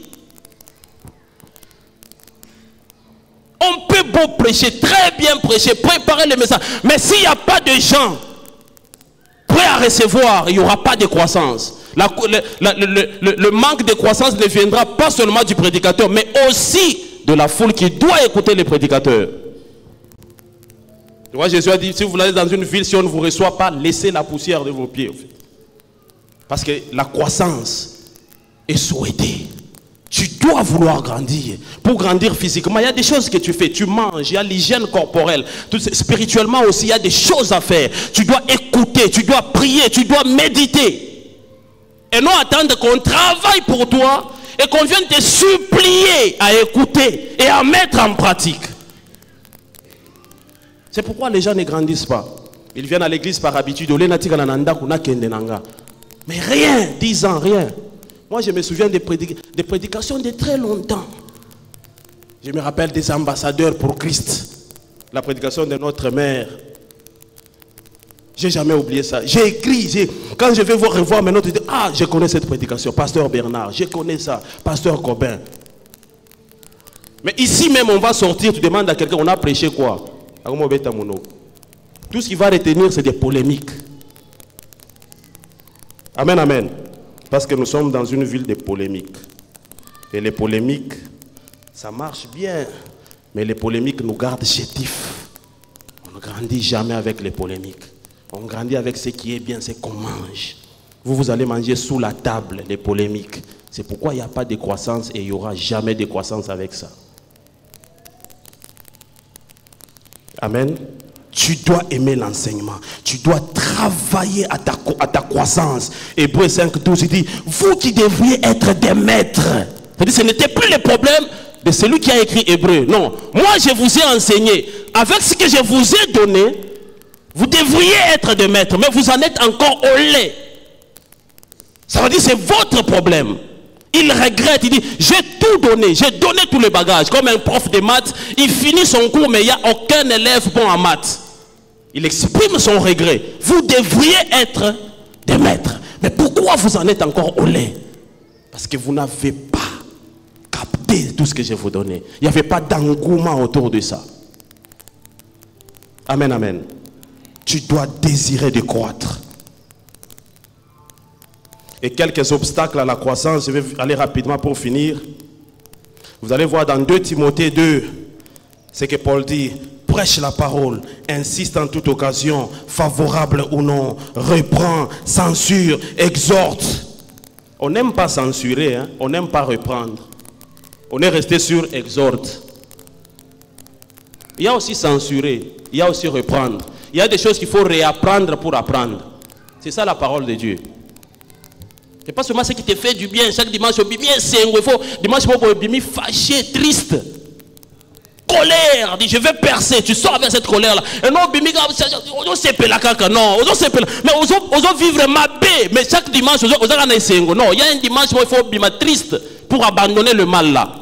On peut beau prêcher, très bien prêcher, préparer le message. Mais s'il n'y a pas de gens prêts à recevoir, il n'y aura pas de croissance. La, le, le, le, le, le manque de croissance ne viendra pas seulement du prédicateur, mais aussi de la foule qui doit écouter les prédicateurs. Tu vois, Jésus a dit, si vous allez dans une ville, si on ne vous reçoit pas, laissez la poussière de vos pieds. Parce que la croissance est souhaitée. Tu dois vouloir grandir. Pour grandir physiquement, il y a des choses que tu fais. Tu manges, il y a l'hygiène corporelle. Spirituellement aussi, il y a des choses à faire. Tu dois écouter, tu dois prier, tu dois méditer. Et non attendre qu'on travaille pour toi et qu'on vienne te supplier à écouter et à mettre en pratique. C'est pourquoi les gens ne grandissent pas. Ils viennent à l'église par habitude. Mais rien, dix ans, rien. Moi, je me souviens des, prédic des prédications de très longtemps. Je me rappelle des ambassadeurs pour Christ. La prédication de notre mère. Je n'ai jamais oublié ça. J'ai écrit. Quand je vais voir, revoir mes notes, je dis, ah, je connais cette prédication. Pasteur Bernard, je connais ça. Pasteur Cobin. Mais ici même, on va sortir, tu demandes à quelqu'un, on a prêché quoi? Tout ce qu'il va retenir, c'est des polémiques. Amen, amen. Parce que nous sommes dans une ville de polémiques. Et les polémiques, ça marche bien. Mais les polémiques nous gardent chétifs. On ne grandit jamais avec les polémiques. On grandit avec ce qui est bien, ce qu'on mange. Vous, vous allez manger sous la table les polémiques. C'est pourquoi il n'y a pas de croissance et il n'y aura jamais de croissance avec ça. Amen. Tu dois aimer l'enseignement. Tu dois travailler à ta, à ta croissance. Hébreux cinq, douze, il dit, vous qui devriez être des maîtres. C'est-à-dire, ce n'était plus le problème de celui qui a écrit Hébreux. Non, moi je vous ai enseigné. Avec ce que je vous ai donné, vous devriez être des maîtres, mais vous en êtes encore au lait. Ça veut dire, c'est votre problème. Il regrette, il dit, j'ai tout donné, j'ai donné tous les bagages. Comme un prof de maths, il finit son cours, mais il n'y a aucun élève bon en maths. Il exprime son regret. Vous devriez être des maîtres. Mais pourquoi vous en êtes encore au lait? Parce que vous n'avez pas capté tout ce que je vous donnais. Il n'y avait pas d'engouement autour de ça. Amen, amen. Tu dois désirer de croître. Et quelques obstacles à la croissance, je vais aller rapidement pour finir. Vous allez voir dans deux Timothée deux, ce que Paul dit, prêche la parole, insiste en toute occasion, favorable ou non, reprend, censure, exhorte. On n'aime pas censurer, hein? On n'aime pas reprendre. On est resté sur exhorte. Il y a aussi censurer, il y a aussi reprendre. Il y a des choses qu'il faut réapprendre pour apprendre. C'est ça la parole de Dieu. C'est pas seulement ce qui te fait du bien. Chaque dimanche, au bien, c'est un faut dimanche, au bien, fâché, triste, colère. Dit, je vais percer. Tu sors avec cette colère-là. Et non, bimi, on sait pas la caca, non. On sait pas. Mais on doit vivre ma paix. Mais chaque dimanche, on doit essayer. Non, il y a un dimanche où il faut bien triste pour abandonner le mal là.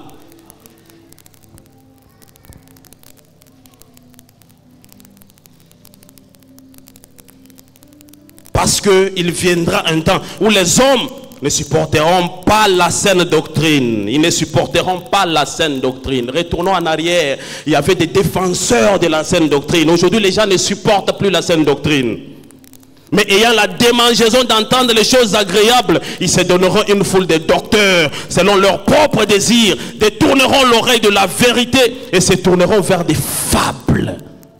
Parce qu'il viendra un temps où les hommes ne supporteront pas la saine doctrine. Ils ne supporteront pas la saine doctrine. Retournons en arrière. Il y avait des défenseurs de la saine doctrine. Aujourd'hui, les gens ne supportent plus la saine doctrine. Mais ayant la démangeaison d'entendre les choses agréables, ils se donneront une foule de docteurs selon leurs propres désirs, détourneront l'oreille de la vérité et se tourneront vers des fables.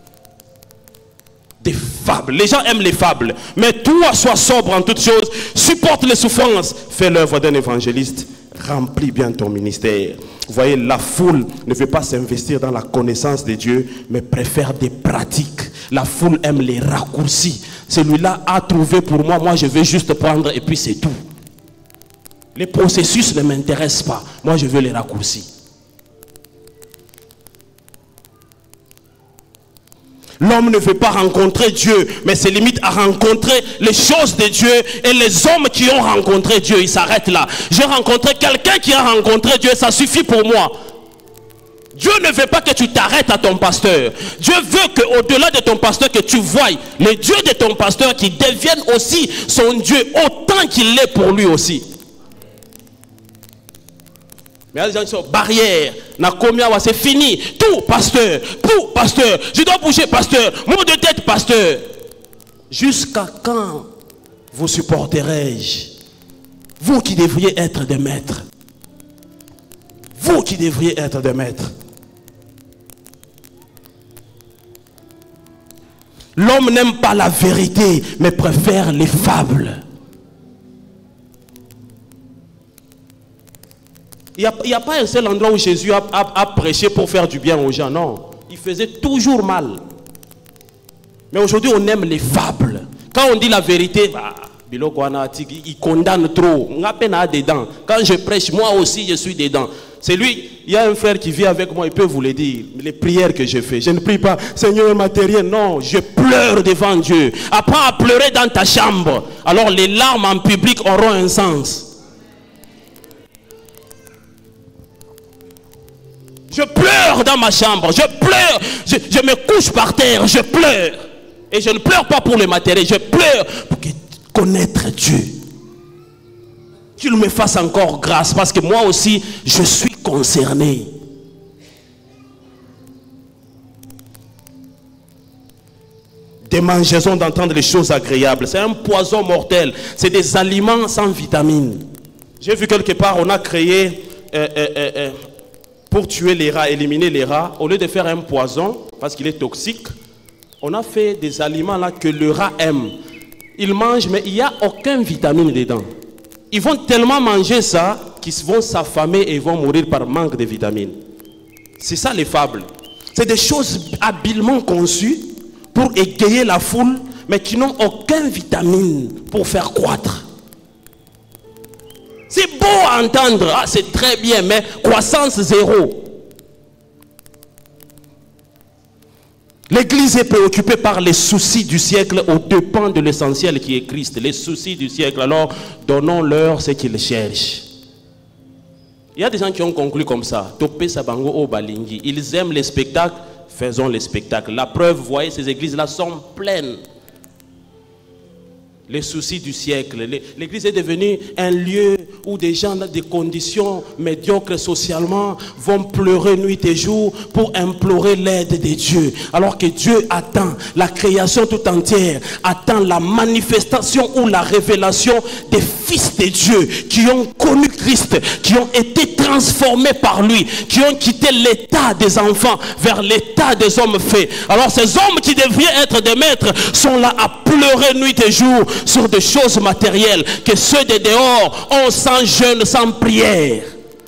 Des fables. Les gens aiment les fables. Mais toi, sois sobre en toutes choses, supporte les souffrances, fais l'œuvre d'un évangéliste, remplis bien ton ministère. Vous voyez, la foule ne veut pas s'investir dans la connaissance de Dieu, mais préfère des pratiques. La foule aime les raccourcis. Celui-là a trouvé pour moi, moi je vais juste prendre et puis c'est tout. Les processus ne m'intéressent pas. Moi je veux les raccourcis. L'homme ne veut pas rencontrer Dieu, mais se limite à rencontrer les choses de Dieu et les hommes qui ont rencontré Dieu. Il s'arrête là. J'ai rencontré quelqu'un qui a rencontré Dieu, ça suffit pour moi. Dieu ne veut pas que tu t'arrêtes à ton pasteur. Dieu veut qu'au-delà de ton pasteur, que tu voies le Dieu de ton pasteur qui devienne aussi son Dieu autant qu'il l'est pour lui aussi. Mais les gens sont barrières. C'est fini. Tout, pasteur. Tout, pasteur. Je dois bouger, pasteur. Mot de tête, pasteur. Jusqu'à quand vous supporterai-je? Vous qui devriez être des maîtres. Vous qui devriez être des maîtres. L'homme n'aime pas la vérité, mais préfère les fables. Il n'y a, a pas un seul endroit où Jésus a, a, a prêché pour faire du bien aux gens, non. Il faisait toujours mal. Mais aujourd'hui, on aime les fables. Quand on dit la vérité, bah, il condamne trop. On a peine à dedans. Quand je prêche, moi aussi, je suis dedans. C'est lui, il y a un frère qui vit avec moi, il peut vous le dire. Les prières que je fais, je ne prie pas, Seigneur matériel, non, je pleure devant Dieu. Apprends à pleurer dans ta chambre. Alors les larmes en public auront un sens. Je pleure dans ma chambre, je pleure, je, je me couche par terre, je pleure. Et je ne pleure pas pour le matériel, je pleure pour connaître Dieu. Qu'il me fasse encore grâce, parce que moi aussi, je suis concerné. Démangeaison d'entendre les choses agréables, c'est un poison mortel, c'est des aliments sans vitamines. J'ai vu quelque part, on a créé... Euh, euh, euh, euh, pour tuer les rats, éliminer les rats, au lieu de faire un poison, parce qu'il est toxique, on a fait des aliments là que le rat aime. Ils mangent, mais il n'y a aucune vitamine dedans. Ils vont tellement manger ça qu'ils vont s'affamer et vont mourir par manque de vitamines. C'est ça les fables. C'est des choses habilement conçues pour égayer la foule, mais qui n'ont aucune vitamine pour faire croître. C'est beau à entendre, ah, c'est très bien, mais croissance zéro. L'Église est préoccupée par les soucis du siècle au dépens de l'essentiel qui est Christ. Les soucis du siècle, alors donnons-leur ce qu'ils cherchent. Il y a des gens qui ont conclu comme ça. Ils aiment les spectacles, faisons les spectacles. La preuve, vous voyez, ces églises-là sont pleines. Les soucis du siècle. L'église est devenue un lieu où des gens dans des conditions médiocres socialement vont pleurer nuit et jour pour implorer l'aide de Dieu. Alors que Dieu attend, la création tout entière attend la manifestation ou la révélation des fils de Dieu qui ont connu Christ, qui ont été transformés par lui, qui ont quitté l'état des enfants vers l'état des hommes faits. Alors ces hommes qui devraient être des maîtres sont là à pleurer nuit et jour sur des choses matérielles que ceux de dehors ont sans jeûne, sans prière.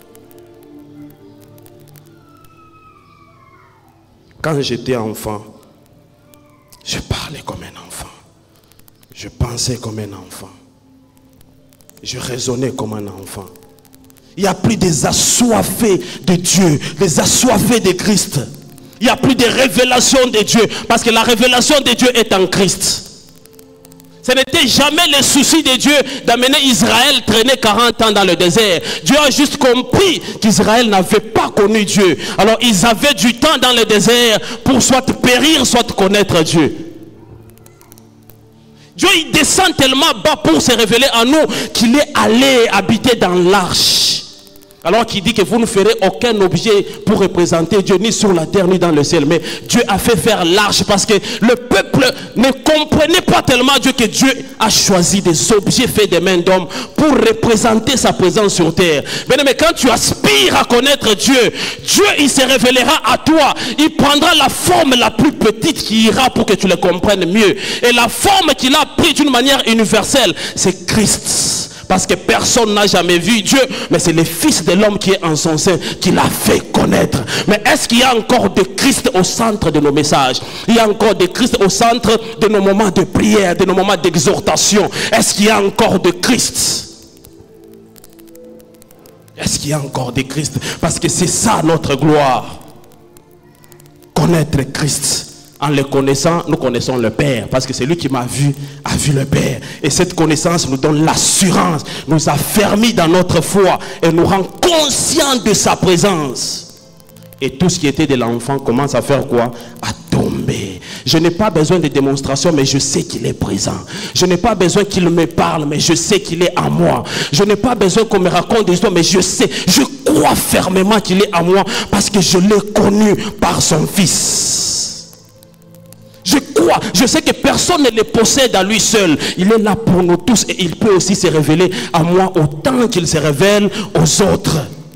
Quand j'étais enfant, je parlais comme un enfant. Je pensais comme un enfant. Je raisonnais comme un enfant. Il n'y a plus des assoiffés de Dieu, des assoiffés de Christ. Il n'y a plus de révélation de Dieu, parce que la révélation de Dieu est en Christ. Ce n'était jamais le souci de Dieu d'amener Israël traîner quarante ans dans le désert. Dieu a juste compris qu'Israël n'avait pas connu Dieu. Alors ils avaient du temps dans le désert pour soit périr, soit connaître Dieu. Dieu il descend tellement bas pour se révéler à nous qu'il est allé habiter dans l'arche. Alors qu'il dit que vous ne ferez aucun objet pour représenter Dieu, ni sur la terre, ni dans le ciel. Mais Dieu a fait faire l'arche parce que le peuple ne comprenait pas tellement Dieu que Dieu a choisi des objets faits des mains d'hommes pour représenter sa présence sur terre. Mais quand tu aspires à connaître Dieu, Dieu il se révélera à toi. Il prendra la forme la plus petite qui ira pour que tu le comprennes mieux. Et la forme qu'il a pris d'une manière universelle, c'est Christ. Parce que personne n'a jamais vu Dieu, mais c'est le Fils de l'homme qui est en son sein qui l'a fait connaître. Mais est-ce qu'il y a encore de Christ au centre de nos messages? Il y a encore de Christ au centre de nos moments de prière, de nos moments d'exhortation? Est-ce qu'il y a encore de Christ? Est-ce qu'il y a encore de Christ? Parce que c'est ça notre gloire. Connaître Christ. En le connaissant, nous connaissons le Père. Parce que c'est lui qui m'a vu, a vu le Père. Et cette connaissance nous donne l'assurance, nous affermit dans notre foi et nous rend conscients de sa présence. Et tout ce qui était de l'enfant commence à faire quoi? À tomber. Je n'ai pas besoin de démonstration, mais je sais qu'il est présent. Je n'ai pas besoin qu'il me parle, mais je sais qu'il est à moi. Je n'ai pas besoin qu'on me raconte des histoires, mais je sais, je crois fermement qu'il est à moi parce que je l'ai connu par son Fils. Je crois, je sais que personne ne le possède à lui seul. Il est là pour nous tous et il peut aussi se révéler à moi autant qu'il se révèle aux autres.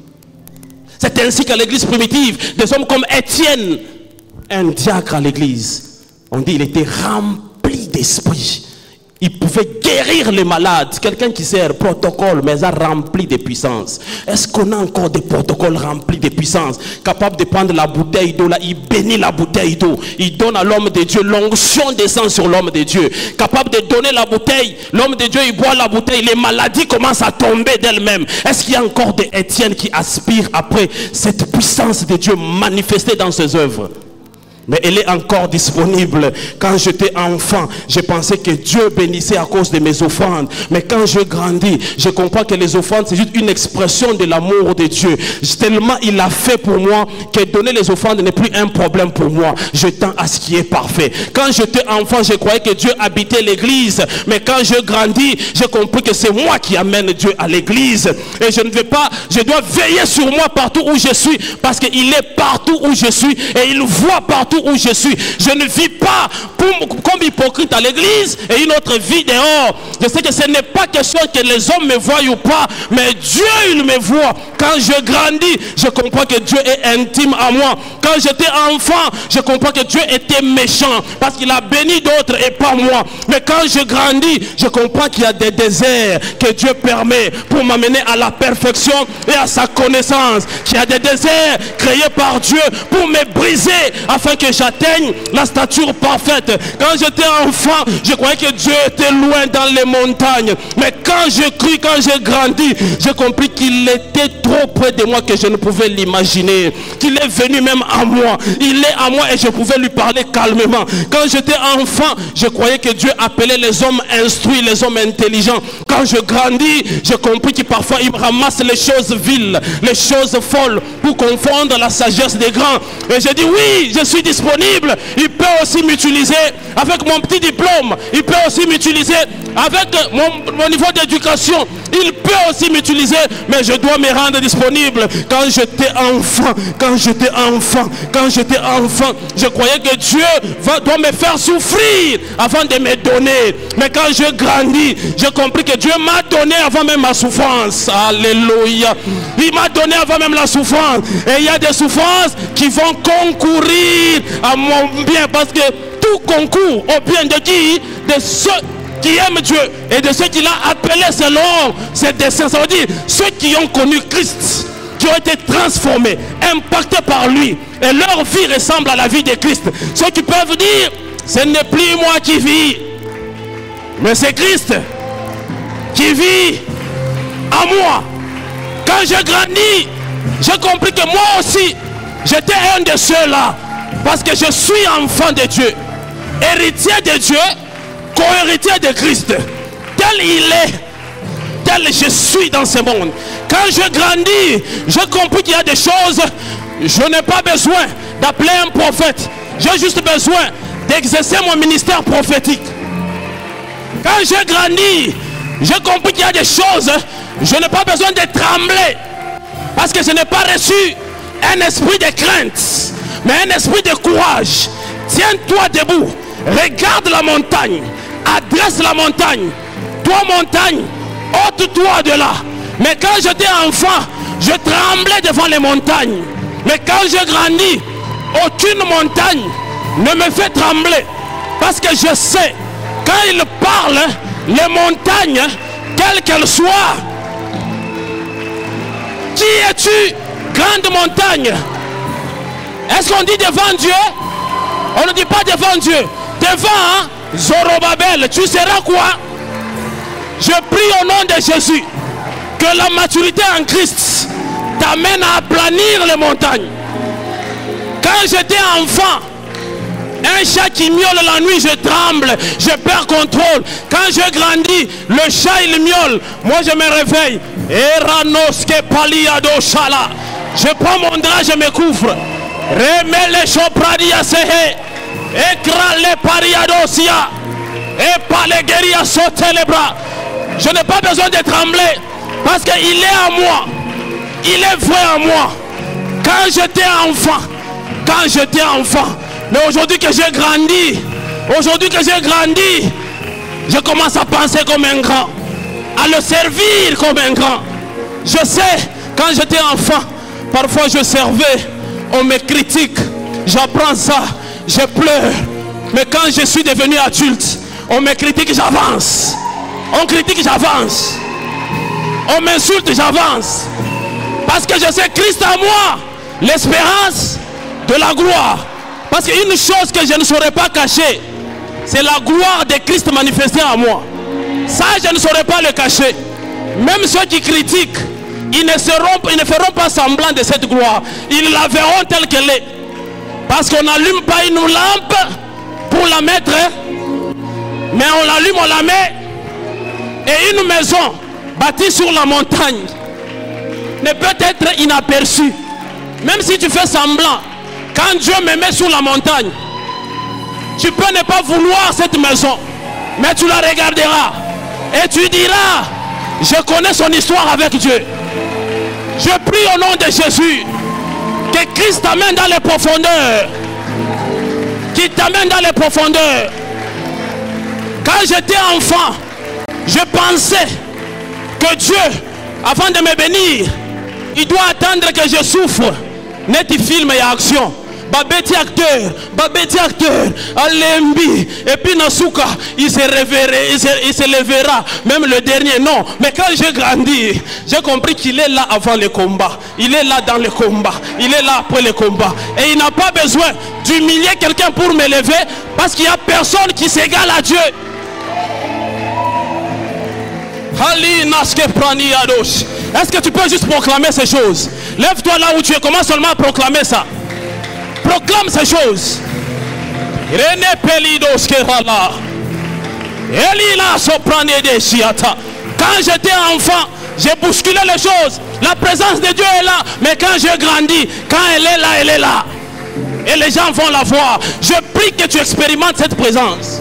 C'est ainsi qu'à l'église primitive, des hommes comme Étienne, un diacre à l'église, on dit qu'il était rempli d'esprit. Il pouvait guérir les malades. Quelqu'un qui sert protocole, mais a rempli de puissance. Est-ce qu'on a encore des protocoles remplis de puissance? Capable de prendre la bouteille d'eau, là, il bénit la bouteille d'eau. Il donne à l'homme de Dieu, l'onction descend sur l'homme de Dieu. Capable de donner la bouteille, l'homme de Dieu, il boit la bouteille. Les maladies commencent à tomber d'elles-mêmes. Est-ce qu'il y a encore des Étienne qui aspirent après cette puissance de Dieu manifestée dans ses œuvres? Mais elle est encore disponible. Quand j'étais enfant, je pensais que Dieu bénissait à cause de mes offrandes. Mais quand je grandis, je comprends que les offrandes, c'est juste une expression de l'amour de Dieu. Tellement il a fait pour moi que donner les offrandes n'est plus un problème pour moi. Je tends à ce qui est parfait. Quand j'étais enfant, je croyais que Dieu habitait l'église. Mais quand je grandis, j'ai compris que c'est moi qui amène Dieu à l'église. Et je ne vais pas, je dois veiller sur moi partout où je suis. Parce qu'il est partout où je suis. Et il voit partout où je suis. Je ne vis pas pour, comme hypocrite à l'église et une autre vie dehors. Je sais que ce n'est pas question que les hommes me voient ou pas, mais Dieu il me voit. Quand je grandis, je comprends que Dieu est intime à moi. Quand j'étais enfant, je comprends que Dieu était méchant parce qu'il a béni d'autres et pas moi. Mais quand je grandis, je comprends qu'il y a des déserts que Dieu permet pour m'amener à la perfection et à sa connaissance. Qu'il y a des déserts créés par Dieu pour me briser afin que j'atteigne la stature parfaite. Quand j'étais enfant, je croyais que Dieu était loin dans les montagnes. Mais quand je crie, quand j'ai grandi, j'ai compris qu'il était trop près de moi que je ne pouvais l'imaginer. Qu'il est venu même à moi. Il est à moi et je pouvais lui parler calmement. Quand j'étais enfant, je croyais que Dieu appelait les hommes instruits, les hommes intelligents. Quand je grandis, j'ai compris que parfois il ramasse les choses viles, les choses folles pour confondre la sagesse des grands. Et j'ai dit oui, je suis disponible. Il peut aussi m'utiliser avec mon petit diplôme. Il peut aussi m'utiliser avec mon, mon niveau d'éducation. Il peut aussi m'utiliser, mais je dois me rendre disponible. Quand j'étais enfant, quand j'étais enfant, quand j'étais enfant, je croyais que Dieu va, doit me faire souffrir avant de me donner. Mais quand je grandis, j'ai compris que Dieu m'a donné avant même ma souffrance. Alléluia. Il m'a donné avant même la souffrance. Et il y a des souffrances qui vont concourir à mon bien, parce que tout concourt au bien de qui? De ceux qui aiment Dieu et de ceux qu'il a appelés selon ses desseins. Ça veut dire ceux qui ont connu Christ, qui ont été transformés, impactés par lui, et leur vie ressemble à la vie de Christ. Ceux qui peuvent dire, ce n'est plus moi qui vis, mais c'est Christ qui vit à moi. Quand j'ai grandi, j'ai compris que moi aussi, j'étais un de ceux-là, parce que je suis enfant de Dieu, héritier de Dieu, co-héritier de Christ. Tel il est, tel je suis dans ce monde. Quand je grandis, j'ai compris qu'il y a des choses, je n'ai pas besoin d'appeler un prophète. J'ai juste besoin d'exercer mon ministère prophétique. Quand j'ai grandi, j'ai compris qu'il y a des choses, je n'ai pas besoin de trembler. Parce que je n'ai pas reçu un esprit de crainte, mais un esprit de courage. Tiens-toi debout, regarde la montagne, adresse la montagne. Toi montagne, ôte-toi de là. Mais quand j'étais enfant, je tremblais devant les montagnes. Mais quand j'ai grandi, aucune montagne ne me fait trembler. Parce que je sais, quand il parle, les montagnes, quelles qu'elles soient, qui es-tu, grande montagne? Est-ce qu'on dit devant Dieu? On ne dit pas devant Dieu. Devant hein, Zorobabel, tu seras quoi? Je prie au nom de Jésus que la maturité en Christ t'amène à aplanir les montagnes. Quand j'étais enfant, un chat qui miaule la nuit, je tremble, je perds contrôle. Quand je grandis, le chat il miaule, moi je me réveille. Je prends mon drap, je me couvre. Remets les chopradia sehe, écrase les pariadosia, et pas les guérir sauter les bras. Je n'ai pas besoin de trembler parce qu'il est à moi. Il est vrai à moi. Quand j'étais enfant, quand j'étais enfant, mais aujourd'hui que j'ai grandi, aujourd'hui que j'ai grandi, je commence à penser comme un grand, à le servir comme un grand. Je sais, quand j'étais enfant, parfois je servais, on me critique, j'apprends ça, je pleure. Mais quand je suis devenu adulte, on me critique, j'avance. On critique, j'avance. On m'insulte, j'avance. Parce que je sais Christ à moi, l'espérance de la gloire. Parce qu'une chose que je ne saurais pas cacher, c'est la gloire de Christ manifestée en moi. Ça, je ne saurais pas le cacher. Même ceux qui critiquent, ils ne, seront, ils ne feront pas semblant de cette gloire. Ils la verront telle qu'elle est. Parce qu'on n'allume pas une lampe pour la mettre, mais on l'allume, on la met. Et une maison bâtie sur la montagne ne peut être inaperçue. Même si tu fais semblant, quand Dieu me met sur la montagne, tu peux ne pas vouloir cette maison, mais tu la regarderas et tu diras, je connais son histoire avec Dieu. Je prie au nom de Jésus que Christ t'amène dans les profondeurs, qu'il t'amène dans les profondeurs. Quand j'étais enfant, je pensais que Dieu, avant de me bénir, il doit attendre que je souffre. Net film et action. Babeti acteur, Babeti acteur, Alembi, et puis Nasuka, il se réveillera, il se, il se lèvera, même le dernier, non. Mais quand j'ai grandi, j'ai compris qu'il est là avant le combat, il est là dans le combat, il est là après le combat. Et il n'a pas besoin d'humilier quelqu'un pour me lever, parce qu'il n'y a personne qui s'égale à Dieu. Est-ce que tu peux juste proclamer ces choses? Lève-toi là où tu es, commence seulement à proclamer ça. Proclame ces choses. Quand j'étais enfant, j'ai bousculé les choses. La présence de Dieu est là. Mais quand j'ai grandi, quand elle est là, elle est là. Et les gens vont la voir. Je prie que tu expérimentes cette présence.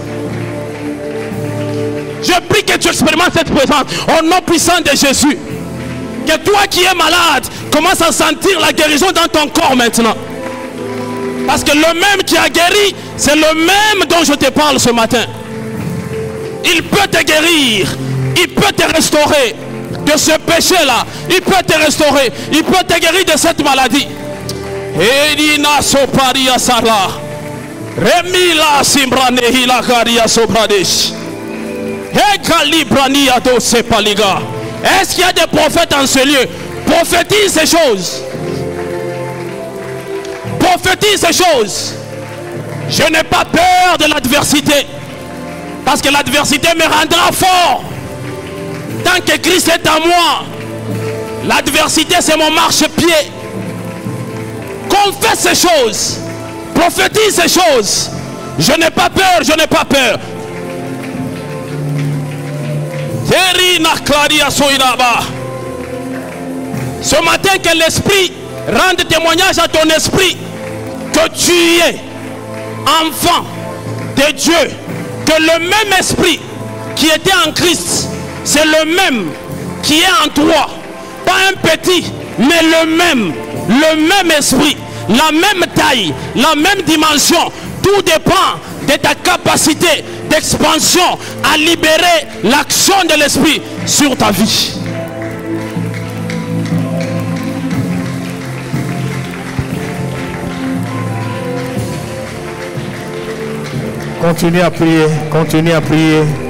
Je prie que tu expérimentes cette présence au nom puissant de Jésus. Que toi qui es malade, commence à sentir la guérison dans ton corps maintenant. Parce que le même qui a guéri, c'est le même dont je te parle ce matin. Il peut te guérir, il peut te restaurer de ce péché-là. Il peut te restaurer, il peut te guérir de cette maladie. Edina soparia sala. Remila simbranehi la garia sopradesh. Est-ce qu'il y a des prophètes en ce lieu? Prophétise ces choses. Prophétise ces choses. Je n'ai pas peur de l'adversité. Parce que l'adversité me rendra fort. Tant que Christ est en moi, l'adversité c'est mon marchepied. Confesse ces choses. Prophétise ces choses. Je n'ai pas peur, je n'ai pas peur. Ce matin, que l'esprit rende témoignage à ton esprit que tu es enfant de Dieu, que le même esprit qui était en Christ, c'est le même qui est en toi. Pas un petit, mais le même. Le même esprit, la même taille, la même dimension. Tout dépend de ta capacité d'expansion à libérer l'action de l'esprit sur ta vie. Continuez à prier, continuez à prier.